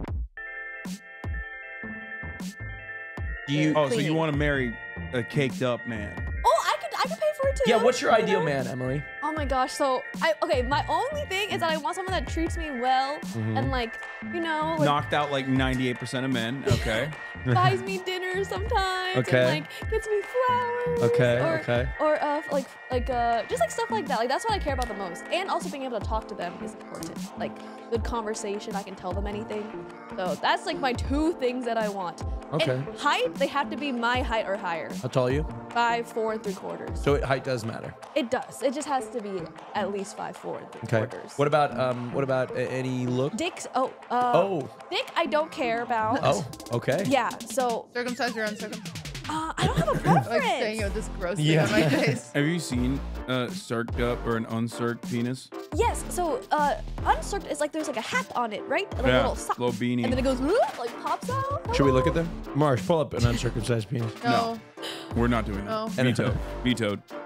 Do you? Oh, so Cleaning. you want to marry a caked up man? Oh, I could I could pay for it too. Yeah. What's your You ideal know? man, Emily? Oh my gosh. So I okay. My only thing is that I want someone that treats me well Mm-hmm. and like you know like Knocked out like ninety-eight percent of men. Okay. buys me dinner sometimes. Okay. And like gets me flowers. Okay, Or, okay. Or uh like like uh just like stuff like that. Like that's what I care about the most. And also being able to talk to them is important. Like good conversation. I can tell them anything. So that's like my two things that I want. Okay. And height, they have to be my height or higher. How tall are you? Five, four, and three quarters. So it, height does matter. It does. It just has to be at least five, four, and three Okay. quarters. What about um? What about uh, any look? Dick's? Oh. Uh, Oh. Dick, I don't care about. Oh. Okay. Yeah. So Circumcise your uncircumcised. uh, I don't have a I preference. like saying it with this gross Yeah. thing on my face. Have you seen a circed up or an uncirced penis? Yes. So uh, uncircled is like there's like a hat on it, right? Like Yeah, a little sock. little beanie. And then it goes whoop, like pops out. Should we look at them? Marsh, pull up an uncircumcised penis. No. We're not doing that. No. Vetoed. Vetoed.